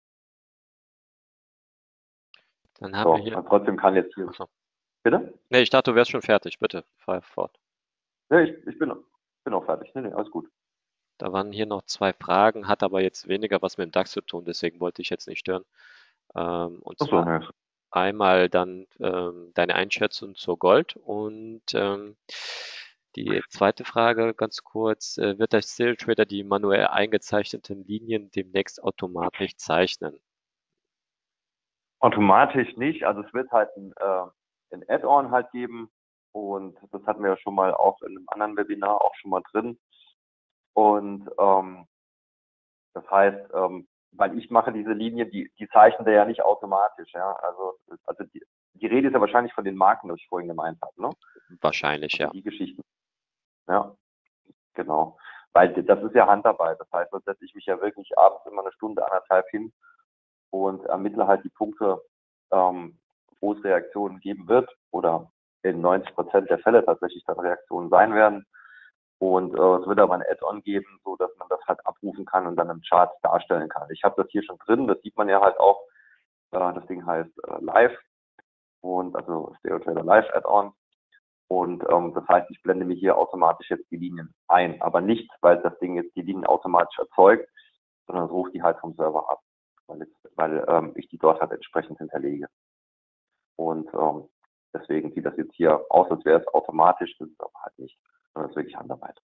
Dann haben wir hier. Trotzdem kann jetzt hier. Achso. Bitte? Nee, ich dachte, du wärst schon fertig. Bitte, fahr fort. Nee, ich bin auch fertig. Nee, alles gut. Da waren hier noch zwei Fragen, hat aber jetzt weniger was mit dem DAX zu tun, deswegen wollte ich jetzt nicht stören. Und Achso, zwar nee. einmal dann deine Einschätzung zur Gold und die zweite Frage ganz kurz, wird der Stereo Trader die manuell eingezeichneten Linien demnächst automatisch zeichnen? Automatisch nicht. Also es wird halt ein Add-on halt geben und das hatten wir ja schon mal auch in einem anderen Webinar auch schon mal drin. Und das heißt, weil ich mache diese Linien, die zeichnet er ja nicht automatisch, ja. Also die Rede ist ja wahrscheinlich von den Marken, die ich vorhin gemeint habe, ne? Wahrscheinlich, Also ja. die Geschichten. Ja, genau. Weil das ist ja Handarbeit. Das heißt, da setze ich mich ja wirklich abends immer eine Stunde, anderthalb hin und ermittle halt die Punkte, wo es Reaktionen geben wird oder in 90% der Fälle tatsächlich dann Reaktionen sein werden. Und es wird aber ein Add-on geben, so dass man das halt abrufen kann und dann im Chart darstellen kann. Ich habe das hier schon drin, das sieht man ja halt auch. Das Ding heißt Live und also Stereo Trader Live Add-on. Und das heißt, ich blende mir hier automatisch jetzt die Linien ein, aber nicht, weil das Ding jetzt die Linien automatisch erzeugt, sondern es ruft die halt vom Server ab, weil ich die dort halt entsprechend hinterlege. Und deswegen sieht das jetzt hier aus, als wäre es automatisch, das ist aber halt nicht, sondern es ist wirklich Handarbeit.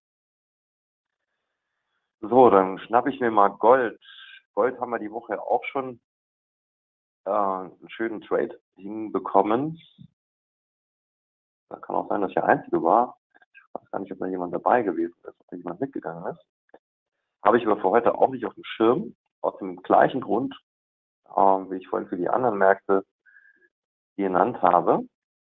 So, dann schnappe ich mir mal Gold. Gold haben wir die Woche auch schon einen schönen Trade hinbekommen. Da kann auch sein, dass ich der Einzige war. Ich weiß gar nicht, ob da jemand dabei gewesen ist, ob da jemand mitgegangen ist. Habe ich aber für heute auch nicht auf dem Schirm, aus dem gleichen Grund, wie ich vorhin für die anderen Märkte genannt habe.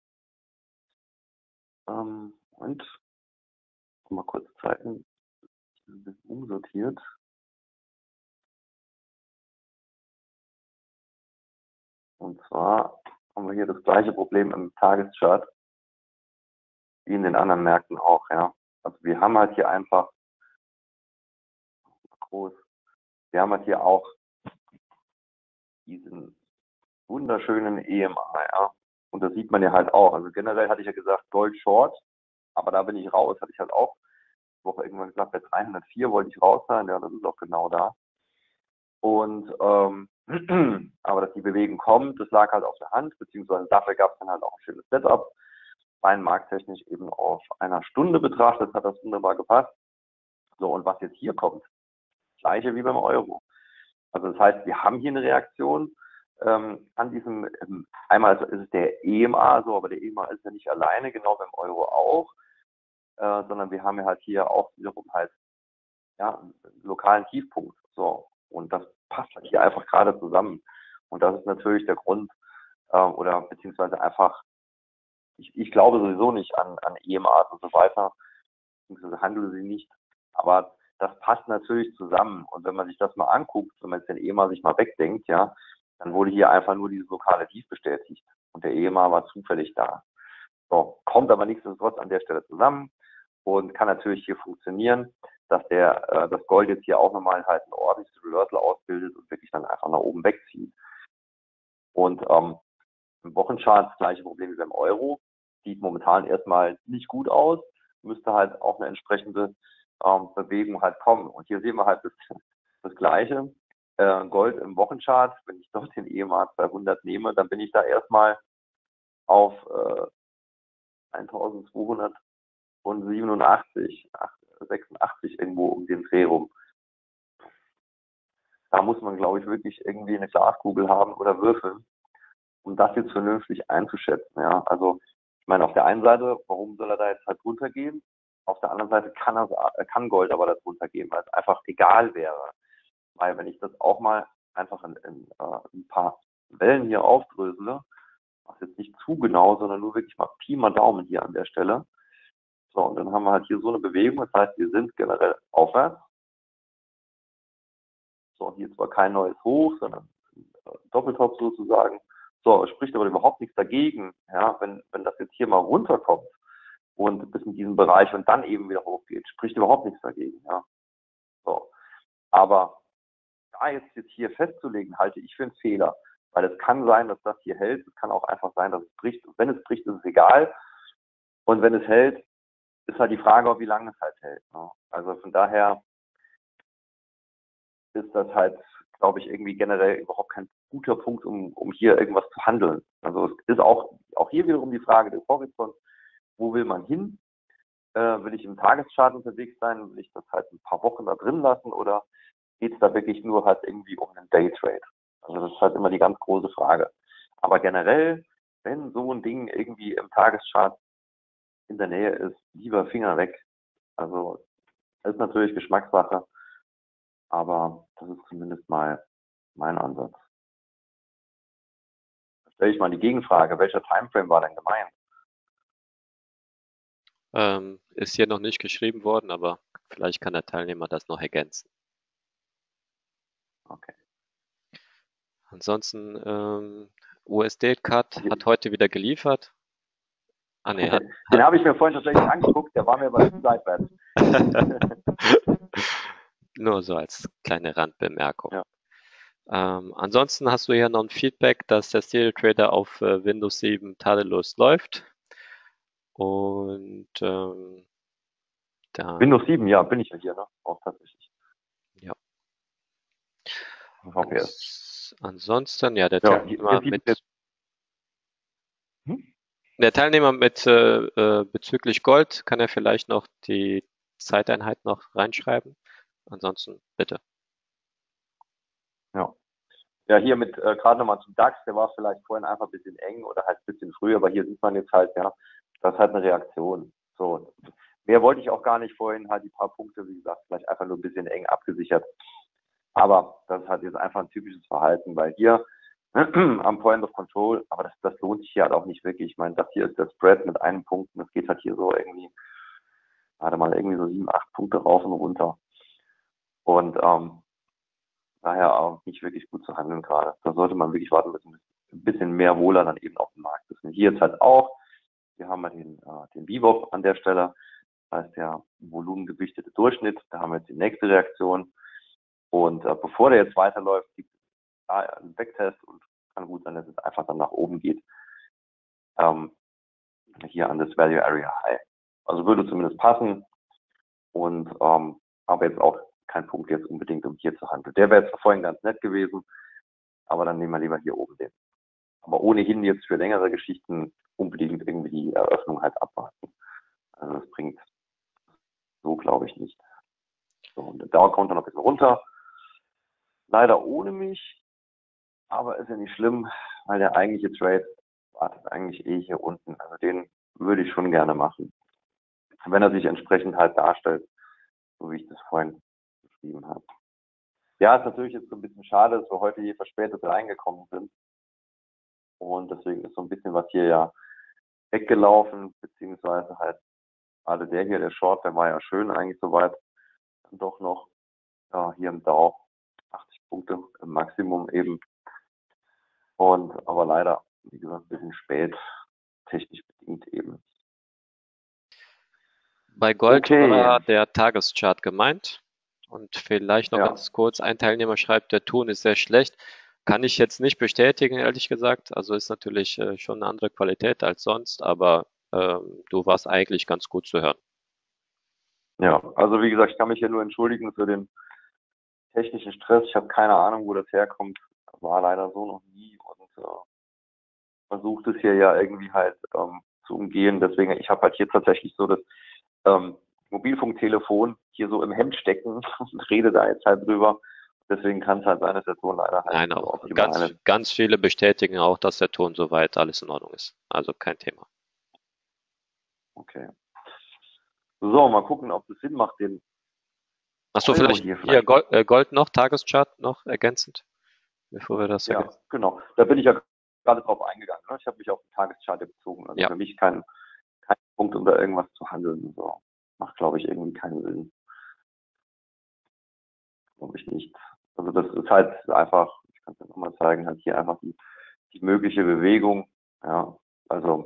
Und mal kurz zeigen, ein bisschen umsortiert. Und zwar haben wir hier das gleiche Problem im Tageschart wie in den anderen Märkten auch, ja. Also wir haben halt hier einfach groß, wir haben halt hier auch diesen wunderschönen EMA, ja. Und das sieht man ja halt auch. Also generell hatte ich ja gesagt, Gold Short, aber da bin ich raus, hatte ich halt auch die Woche irgendwann gesagt, bei 304 wollte ich raus sein, ja, das ist auch genau da. Und aber dass die Bewegung kommt, das lag halt auf der Hand, beziehungsweise dafür gab es dann halt auch ein schönes Setup. Rein markttechnisch eben auf einer Stunde betrachtet, hat das wunderbar gepasst. So, und was jetzt hier kommt, gleiche wie beim Euro. Also das heißt, wir haben hier eine Reaktion an diesem, einmal ist es der EMA so, aber der EMA ist ja nicht alleine, genau beim Euro auch, sondern wir haben ja halt hier auch wiederum halt ja, einen lokalen Tiefpunkt. So, und das passt halt hier einfach gerade zusammen. Und das ist natürlich der Grund, oder beziehungsweise einfach ich glaube sowieso nicht an EMAs und so weiter, beziehungsweise handle sie nicht. Aber das passt natürlich zusammen. Und wenn man sich das mal anguckt, wenn man jetzt den EMA sich mal wegdenkt, ja, dann wurde hier einfach nur dieses lokale Tief bestätigt. Und der EMA war zufällig da. So, kommt aber nichtsdestotrotz an der Stelle zusammen und kann natürlich hier funktionieren, dass das Gold jetzt hier auch nochmal halt ein ordentliches Reversal ausbildet und wirklich dann einfach nach oben wegzieht. Und im Wochenchart das gleiche Problem wie beim Euro. Sieht momentan erstmal nicht gut aus, müsste halt auch eine entsprechende Bewegung halt kommen. Und hier sehen wir halt das Gleiche. Gold im Wochenchart, wenn ich dort den EMA 200 nehme, dann bin ich da erstmal auf 1287, 86 irgendwo um den Dreh rum. Da muss man, glaube ich, wirklich irgendwie eine Glaskugel haben oder würfeln, um das jetzt vernünftig einzuschätzen. Ja, also ich meine, auf der einen Seite, warum soll er da jetzt halt runtergehen? Auf der anderen Seite kann Gold aber da drunter gehen, weil es einfach egal wäre. Weil wenn ich das auch mal einfach in ein paar Wellen hier aufdrösele, mach jetzt nicht zu genau, sondern nur wirklich mal Pi mal Daumen hier an der Stelle. So, und dann haben wir halt hier so eine Bewegung, das heißt, wir sind generell aufwärts. So, hier zwar kein neues Hoch, sondern Doppeltop sozusagen. So, spricht aber überhaupt nichts dagegen, ja, wenn das jetzt hier mal runterkommt und bis in diesen Bereich und dann eben wieder hochgeht, spricht überhaupt nichts dagegen, ja. So. Aber da jetzt hier festzulegen, halte ich für einen Fehler. Weil es kann sein, dass das hier hält. Es kann auch einfach sein, dass es bricht. Und wenn es bricht, ist es egal. Und wenn es hält, ist halt die Frage, wie lange es halt hält. Ne? Also von daher ist das halt, glaube ich, irgendwie generell überhaupt kein guter Punkt, um hier irgendwas zu handeln. Also es ist auch hier wiederum die Frage des Horizonts, wo will man hin? Will ich im Tageschart unterwegs sein? Will ich das halt ein paar Wochen da drin lassen oder geht es da wirklich nur halt irgendwie um einen Daytrade? Also das ist halt immer die ganz große Frage. Aber generell, wenn so ein Ding irgendwie im Tageschart in der Nähe ist, lieber Finger weg. Also das ist natürlich Geschmackssache, aber das ist zumindest mal mein Ansatz. Da stelle ich mal die Gegenfrage, welcher Timeframe war denn gemeint? Ist hier noch nicht geschrieben worden, aber vielleicht kann der Teilnehmer das noch ergänzen. Okay. Ansonsten, USD-Cut hat heute wieder geliefert. Ah, nee, Den habe ich mir vorhin tatsächlich angeguckt, der war mir aber seitwärts. Nur so als kleine Randbemerkung. Ja. Ansonsten hast du hier noch ein Feedback, dass der Stereo Trader auf Windows 7 tadellos läuft. Und da, Windows 7, ja, bin ich ja hier, ne? Auch tatsächlich. ja. Okay. Ansonsten, ja, hier sieht es der Teilnehmer mit bezüglich Gold kann er vielleicht noch die Zeiteinheit noch reinschreiben. Ansonsten bitte. Ja. Ja, hier mit gerade nochmal zum DAX, der war vielleicht vorhin einfach ein bisschen eng oder halt ein bisschen früh, aber hier sieht man jetzt halt, ja, das ist halt eine Reaktion. So. Mehr wollte ich auch gar nicht vorhin, halt die paar Punkte, wie gesagt, vielleicht einfach nur ein bisschen eng abgesichert. Aber das ist halt jetzt einfach ein typisches Verhalten, weil hier am Point of Control, aber das lohnt sich hier halt auch nicht wirklich. Ich meine, das hier ist der Spread mit einem Punkt und das geht halt hier so irgendwie, warte mal, irgendwie so 7, 8 Punkte rauf und runter. Und daher auch nicht wirklich gut zu handeln gerade. Da sollte man wirklich warten, bis ein bisschen mehr Wohler dann eben auf dem Markt ist. Und hier jetzt halt auch, hier haben wir den VWAP an der Stelle, das heißt der volumengewichtete Durchschnitt, da haben wir jetzt die nächste Reaktion. Und bevor der jetzt weiterläuft, gibt es da einen Backtest und kann gut sein, dass es einfach dann nach oben geht. Hier an das Value Area High. Also würde zumindest passen. Und aber jetzt auch kein Punkt jetzt unbedingt, um hier zu handeln. Der wäre jetzt vorhin ganz nett gewesen, aber dann nehmen wir lieber hier oben den. Aber ohnehin jetzt für längere Geschichten unbedingt irgendwie die Eröffnung halt abwarten. Also das bringt so, glaube ich, nicht. So, und der Dauer kommt dann noch ein bisschen runter. Leider ohne mich, aber ist ja nicht schlimm, weil der eigentliche Trade wartet eigentlich eh hier unten. Also den würde ich schon gerne machen. Wenn er sich entsprechend halt darstellt, so wie ich das vorhin beschrieben habe. Ja, ist natürlich jetzt so ein bisschen schade, dass wir heute hier verspätet reingekommen sind. Und deswegen ist so ein bisschen was hier ja weggelaufen, beziehungsweise halt gerade der hier, der Short, der war ja schön eigentlich soweit, dann doch noch ja, hier im Dow 80 Punkte im Maximum eben. Und aber leider, wie gesagt, ein bisschen spät, technisch bedingt eben. Bei Gold Okay, war der Tageschart gemeint. Und vielleicht noch ja, ganz kurz, ein Teilnehmer schreibt, der Ton ist sehr schlecht. Kann ich jetzt nicht bestätigen, ehrlich gesagt. Also ist natürlich schon eine andere Qualität als sonst, aber du warst eigentlich ganz gut zu hören. ja. Also wie gesagt, ich kann mich hier nur entschuldigen für den technischen Stress. Ich habe keine Ahnung, wo das herkommt. War leider so noch nie und versucht es hier ja irgendwie halt zu umgehen. Deswegen, ich habe halt hier tatsächlich so das ähm, Mobilfunktelefon hier so im Hemd stecken und rede da jetzt halt drüber. Deswegen kann es halt sein, dass der Ton leider halt Nein, nicht so auch optimal ist. ganz viele bestätigen auch, dass der Ton soweit alles in Ordnung ist. Also kein Thema. Okay. So, mal gucken, ob es Sinn macht, den Hast du Euro vielleicht hier hier vielleicht. Gold noch, Tageschart noch ergänzend, bevor wir das Ja, vergessen? genau. Da bin ich ja gerade drauf eingegangen. Ne? Ich habe mich auf die Tageschart bezogen. Also Ja. für mich kein Punkt, um da irgendwas zu handeln. So. Macht, glaube ich, irgendwie keinen Sinn. Glaube ich nicht. Also das ist halt einfach, ich kann es dir nochmal zeigen, halt hier einfach die mögliche Bewegung. Ja, also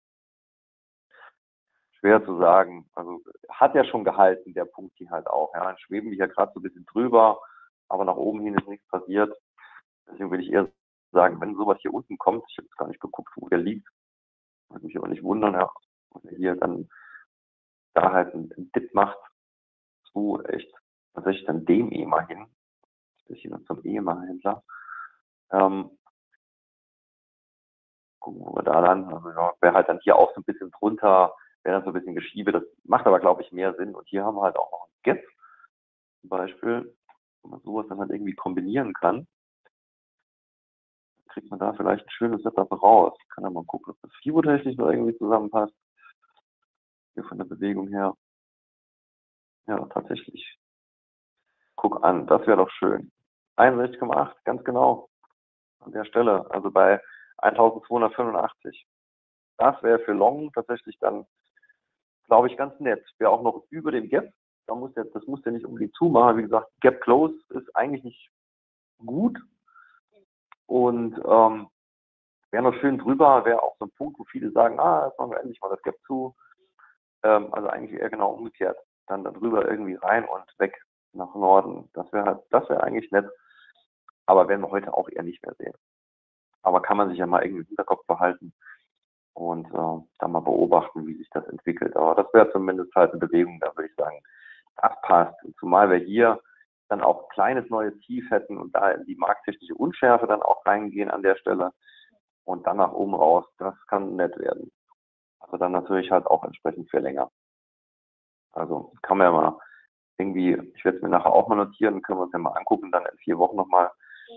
schwer zu sagen. Also hat ja schon gehalten, der Punkt hier halt auch. Ja, dann schweben wir hier gerade so ein bisschen drüber, aber nach oben hin ist nichts passiert. Deswegen würde ich eher sagen, wenn sowas hier unten kommt, ich habe jetzt gar nicht geguckt, wo der liegt, würde mich aber nicht wundern, ja, wenn er hier dann da halt einen Dip macht, zu echt tatsächlich dann dem EMA hin, ein bisschen noch zum EMA-Händler. Ähm, gucken, wo wir da landen. Also ja, wäre halt dann hier auch so ein bisschen drunter, wäre dann so ein bisschen Geschiebe. Das macht aber, glaube ich, mehr Sinn. Und hier haben wir halt auch noch ein Gap zum Beispiel, wenn man sowas dann halt irgendwie kombinieren kann, kriegt man da vielleicht ein schönes Setup raus. Kann ja mal gucken, ob das fibotechnisch noch irgendwie zusammenpasst. Hier von der Bewegung her. Ja, tatsächlich. Guck an, das wäre doch schön. 61,8, ganz genau. An der Stelle. Also bei 1285. Das wäre für Long tatsächlich dann, glaube ich, ganz nett. Wäre auch noch über dem Gap. Das muss der nicht unbedingt zumachen. Wie gesagt, Gap Close ist eigentlich nicht gut. Und wäre noch schön drüber, wäre auch so ein Punkt, wo viele sagen, jetzt machen wir endlich mal das Gap zu. Also eigentlich eher genau umgekehrt. Dann darüber irgendwie rein und weg nach Norden. Das wäre eigentlich nett. Aber werden wir heute auch eher nicht mehr sehen. Aber kann man sich ja mal irgendwie im Hinterkopf behalten und dann mal beobachten, wie sich das entwickelt. Aber das wäre zumindest halt eine Bewegung, da würde ich sagen, das passt. Und zumal wir hier dann auch ein kleines neues Tief hätten und da in die markttechnische Unschärfe dann auch reingehen an der Stelle und dann nach oben raus, das kann nett werden. Also dann natürlich halt auch entsprechend für länger. Also kann man ja mal irgendwie, ich werde es mir nachher auch mal notieren, können wir uns ja mal angucken, dann in 4 Wochen nochmal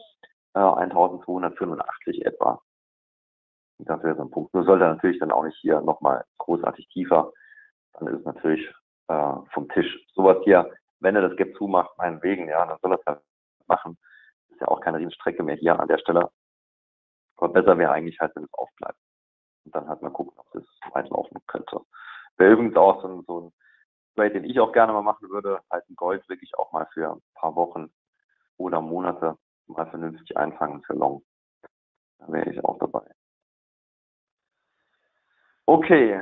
1285 etwa. Das wäre so ein Punkt. Nur sollte er natürlich dann auch nicht hier nochmal großartig tiefer. Dann ist es natürlich vom Tisch. Sowas hier, wenn er das Gap zumacht, meinetwegen, ja, dann soll er es halt machen. Ist ja auch keine Riesenstrecke mehr hier an der Stelle. Aber besser wäre eigentlich halt, wenn es aufbleibt. Und dann halt mal gucken, ob es weit laufen könnte. Wäre übrigens auch so ein Trade, den ich auch gerne mal machen würde, halt ein Gold wirklich auch mal für ein paar Wochen oder Monate mal vernünftig einfangen für Long. Da wäre ich auch dabei. Okay,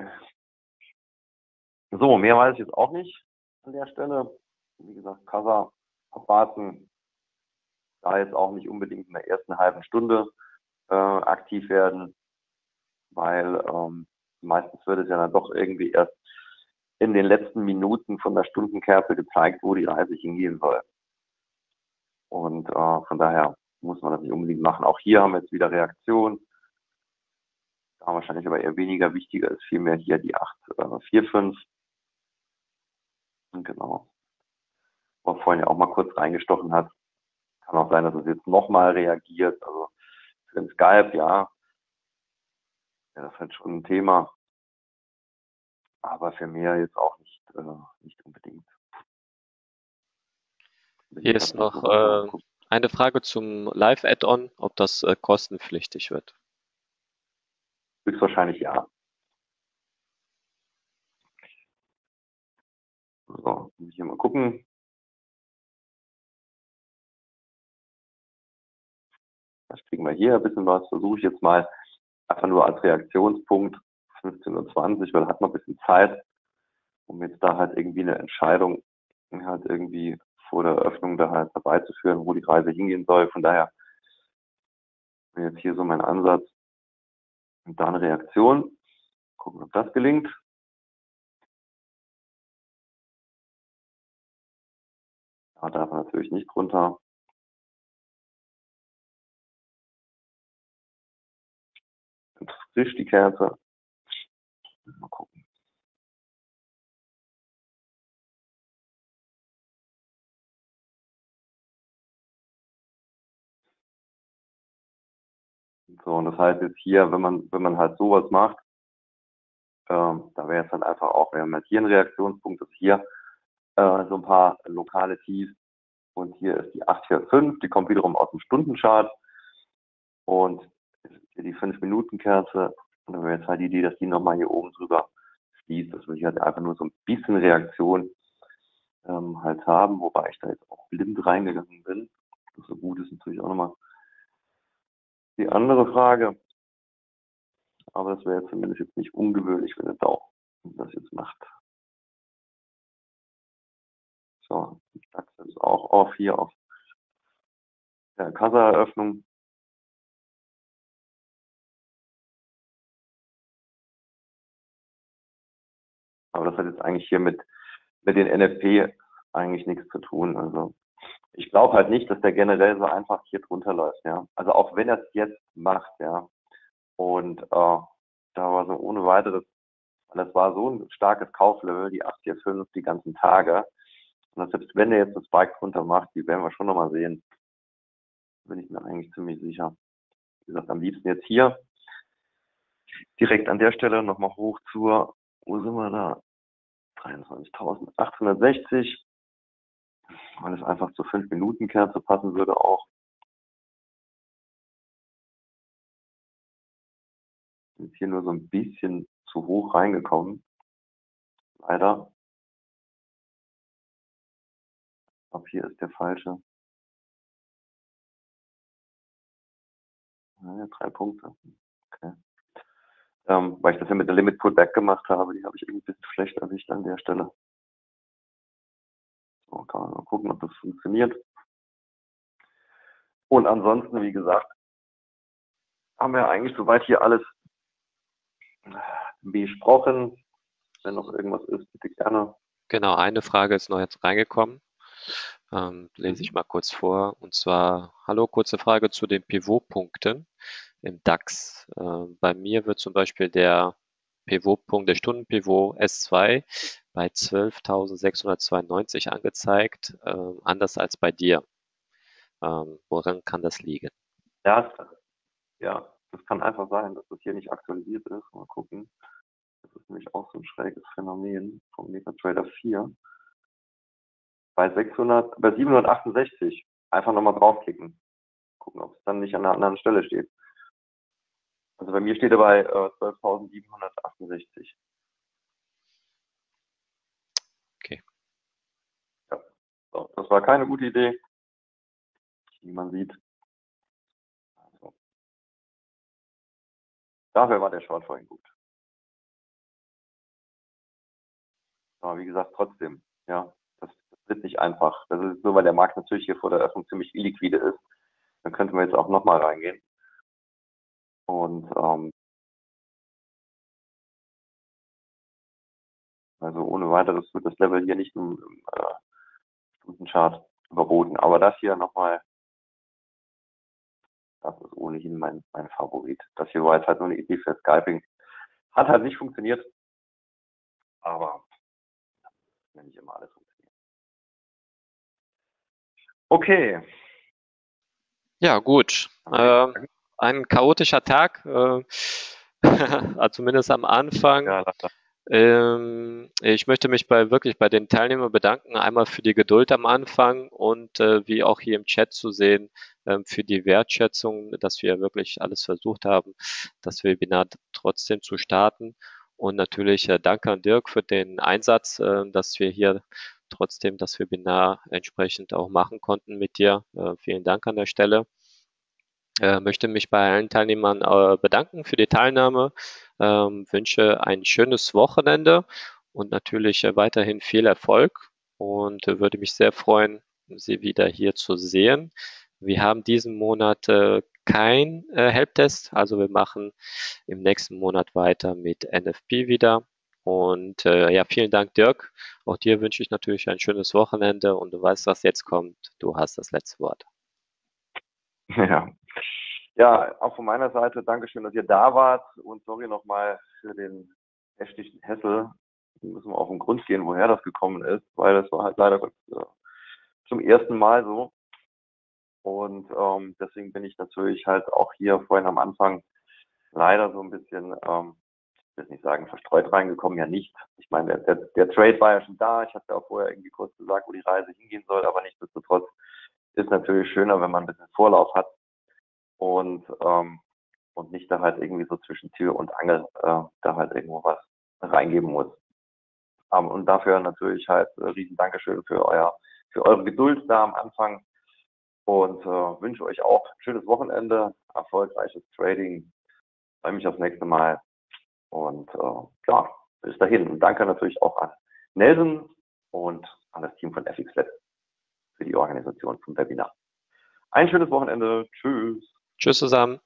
so, mehr weiß ich jetzt auch nicht an der Stelle. Wie gesagt, Kassa abwarten, da jetzt auch nicht unbedingt in der ersten halben Stunde aktiv werden, weil meistens wird es ja dann doch irgendwie erst in den letzten Minuten von der Stundenkerze gezeigt, wo die Reise hingehen soll. Und von daher muss man das nicht unbedingt machen. Auch hier haben wir jetzt wieder Reaktion. Da wahrscheinlich aber eher weniger wichtiger ist vielmehr hier die 845. Und genau. Wo vorhin ja auch mal kurz reingestochen hat. Kann auch sein, dass es jetzt nochmal reagiert. Also für den Skype, ja, das ist halt schon ein Thema. Aber für mehr jetzt auch nicht unbedingt. Bin Hier ich ist gerade noch nochmal so am gucken. eine Frage zum Live-Add-on, ob das kostenpflichtig wird. Höchstwahrscheinlich ja. So, muss ich hier mal gucken. Das kriegen wir hier ein bisschen was. Versuche ich jetzt mal einfach nur als Reaktionspunkt 15:20 Uhr, weil da hat man ein bisschen Zeit, um jetzt da halt irgendwie eine Entscheidung halt irgendwie vor der Eröffnung da halt herbeizuführen, wo die Reise hingehen soll. Von daher wäre jetzt hier so mein Ansatz und dann Reaktion. Gucken, ob das gelingt. Da darf man natürlich nicht runter. Und frisch die Kerze. Mal gucken. So, und das heißt jetzt hier, wenn man halt sowas macht, da wäre es dann einfach auch, wir haben jetzt hier einen Reaktionspunkt, das ist hier so ein paar lokale Tiefs. Und hier ist die 845, die kommt wiederum aus dem Stundenchart. Und hier die 5-Minuten-Kerze. Und dann wäre jetzt halt die Idee, dass die nochmal hier oben drüber fließt. Das will ich halt einfach nur so ein bisschen Reaktion halt haben, wobei ich da jetzt auch blind reingegangen bin. Das so gut ist natürlich auch nochmal die andere Frage. Aber das wäre jetzt zumindest jetzt nicht ungewöhnlich, wenn es auch das jetzt macht. So, ich DAX ist auch auf hier auf der Kassaeröffnung. Aber das hat jetzt eigentlich hier mit den NFP eigentlich nichts zu tun. Also ich glaube halt nicht, dass der generell so einfach hier drunter läuft, ja. Also auch wenn er es jetzt macht, ja. Und da war so ohne weiteres, und das war so ein starkes Kauflevel, die 845 die ganzen Tage. Und selbst wenn er jetzt das Spike drunter macht, die werden wir schon nochmal sehen. Bin ich mir eigentlich ziemlich sicher. Wie gesagt, am liebsten jetzt hier direkt an der Stelle nochmal hoch zur, wo sind wir da? 23.860, weil es einfach zur 5-Minuten-Kerze passen würde auch. Ist hier nur so ein bisschen zu hoch reingekommen. Leider. Ab hier ist der falsche. Ja, 3 Punkte. Okay. Weil ich das ja mit der Limit Pullback gemacht habe, die habe ich irgendwie ein bisschen schlecht erwischt an der Stelle. So, kann man mal gucken, ob das funktioniert. Und ansonsten, wie gesagt, haben wir eigentlich soweit hier alles besprochen. Wenn noch irgendwas ist, bitte gerne. Genau, eine Frage ist noch jetzt reingekommen. Lese ich mal kurz vor. Und zwar, hallo, kurze Frage zu den Pivotpunkten im DAX. Bei mir wird zum Beispiel der Pivotpunkt, der Stundenpivot S2 bei 12.692 angezeigt, anders als bei dir. Woran kann das liegen? Ja, das kann einfach sein, dass das hier nicht aktualisiert ist. Mal gucken. Das ist nämlich auch so ein schräges Phänomen vom MetaTrader 4. Bei 768 einfach nochmal draufklicken. Gucken, ob es dann nicht an einer anderen Stelle steht. Also bei mir steht er bei 12.768. Okay. Ja. So, das war keine gute Idee, wie man sieht. Also, dafür war der Short vorhin gut. Aber wie gesagt, trotzdem, ja, das wird nicht einfach. Das ist nur, weil der Markt natürlich hier vor der Öffnung ziemlich illiquide ist. Dann könnten wir jetzt auch nochmal reingehen. Und also ohne weiteres wird das Level hier nicht im Stundenchart überboten. Aber das hier nochmal, das ist ohnehin mein Favorit. Das hier war jetzt halt nur eine Idee für Scalping. Hat halt nicht funktioniert, aber wenn nicht immer alles funktioniert. Okay. Ja, gut. Ein chaotischer Tag, zumindest am Anfang. Ja, Ich möchte mich wirklich bei den Teilnehmern bedanken, einmal für die Geduld am Anfang und wie auch hier im Chat zu sehen, für die Wertschätzung, dass wir wirklich alles versucht haben, das Webinar trotzdem zu starten. Und natürlich danke an Dirk für den Einsatz, dass wir hier trotzdem das Webinar entsprechend auch machen konnten mit dir. Vielen Dank an der Stelle. Möchte mich bei allen Teilnehmern bedanken für die Teilnahme, wünsche ein schönes Wochenende und natürlich weiterhin viel Erfolg und würde mich sehr freuen, Sie wieder hier zu sehen. Wir haben diesen Monat kein Helptest, also wir machen im nächsten Monat weiter mit NFP wieder. Und ja, vielen Dank, Dirk. Auch dir wünsche ich natürlich ein schönes Wochenende und du weißt, was jetzt kommt. Du hast das letzte Wort. Ja. Ja, auch von meiner Seite Dankeschön, dass ihr da wart und sorry nochmal für den heftigen Hassel. Wir müssen mal auf den Grund gehen, woher das gekommen ist, weil das war halt leider zum ersten Mal so. Und deswegen bin ich natürlich halt auch hier vorhin am Anfang leider so ein bisschen, ich will nicht sagen, verstreut reingekommen, ja nicht. Ich meine, der Trade war ja schon da. Ich hatte ja auch vorher irgendwie kurz gesagt, wo die Reise hingehen soll, aber nichtsdestotrotz ist natürlich schöner, wenn man ein bisschen Vorlauf hat und nicht da halt irgendwie so zwischen Tür und Angel da halt irgendwo was reingeben muss. Und dafür natürlich halt riesen Dankeschön für eure Geduld da am Anfang und wünsche euch auch ein schönes Wochenende, erfolgreiches Trading. Freue mich aufs nächste Mal und ja, bis dahin. Und danke natürlich auch an Nelson und an das Team von FXLab für die Organisation vom Webinar. Ein schönes Wochenende. Tschüss. Tschüss zusammen.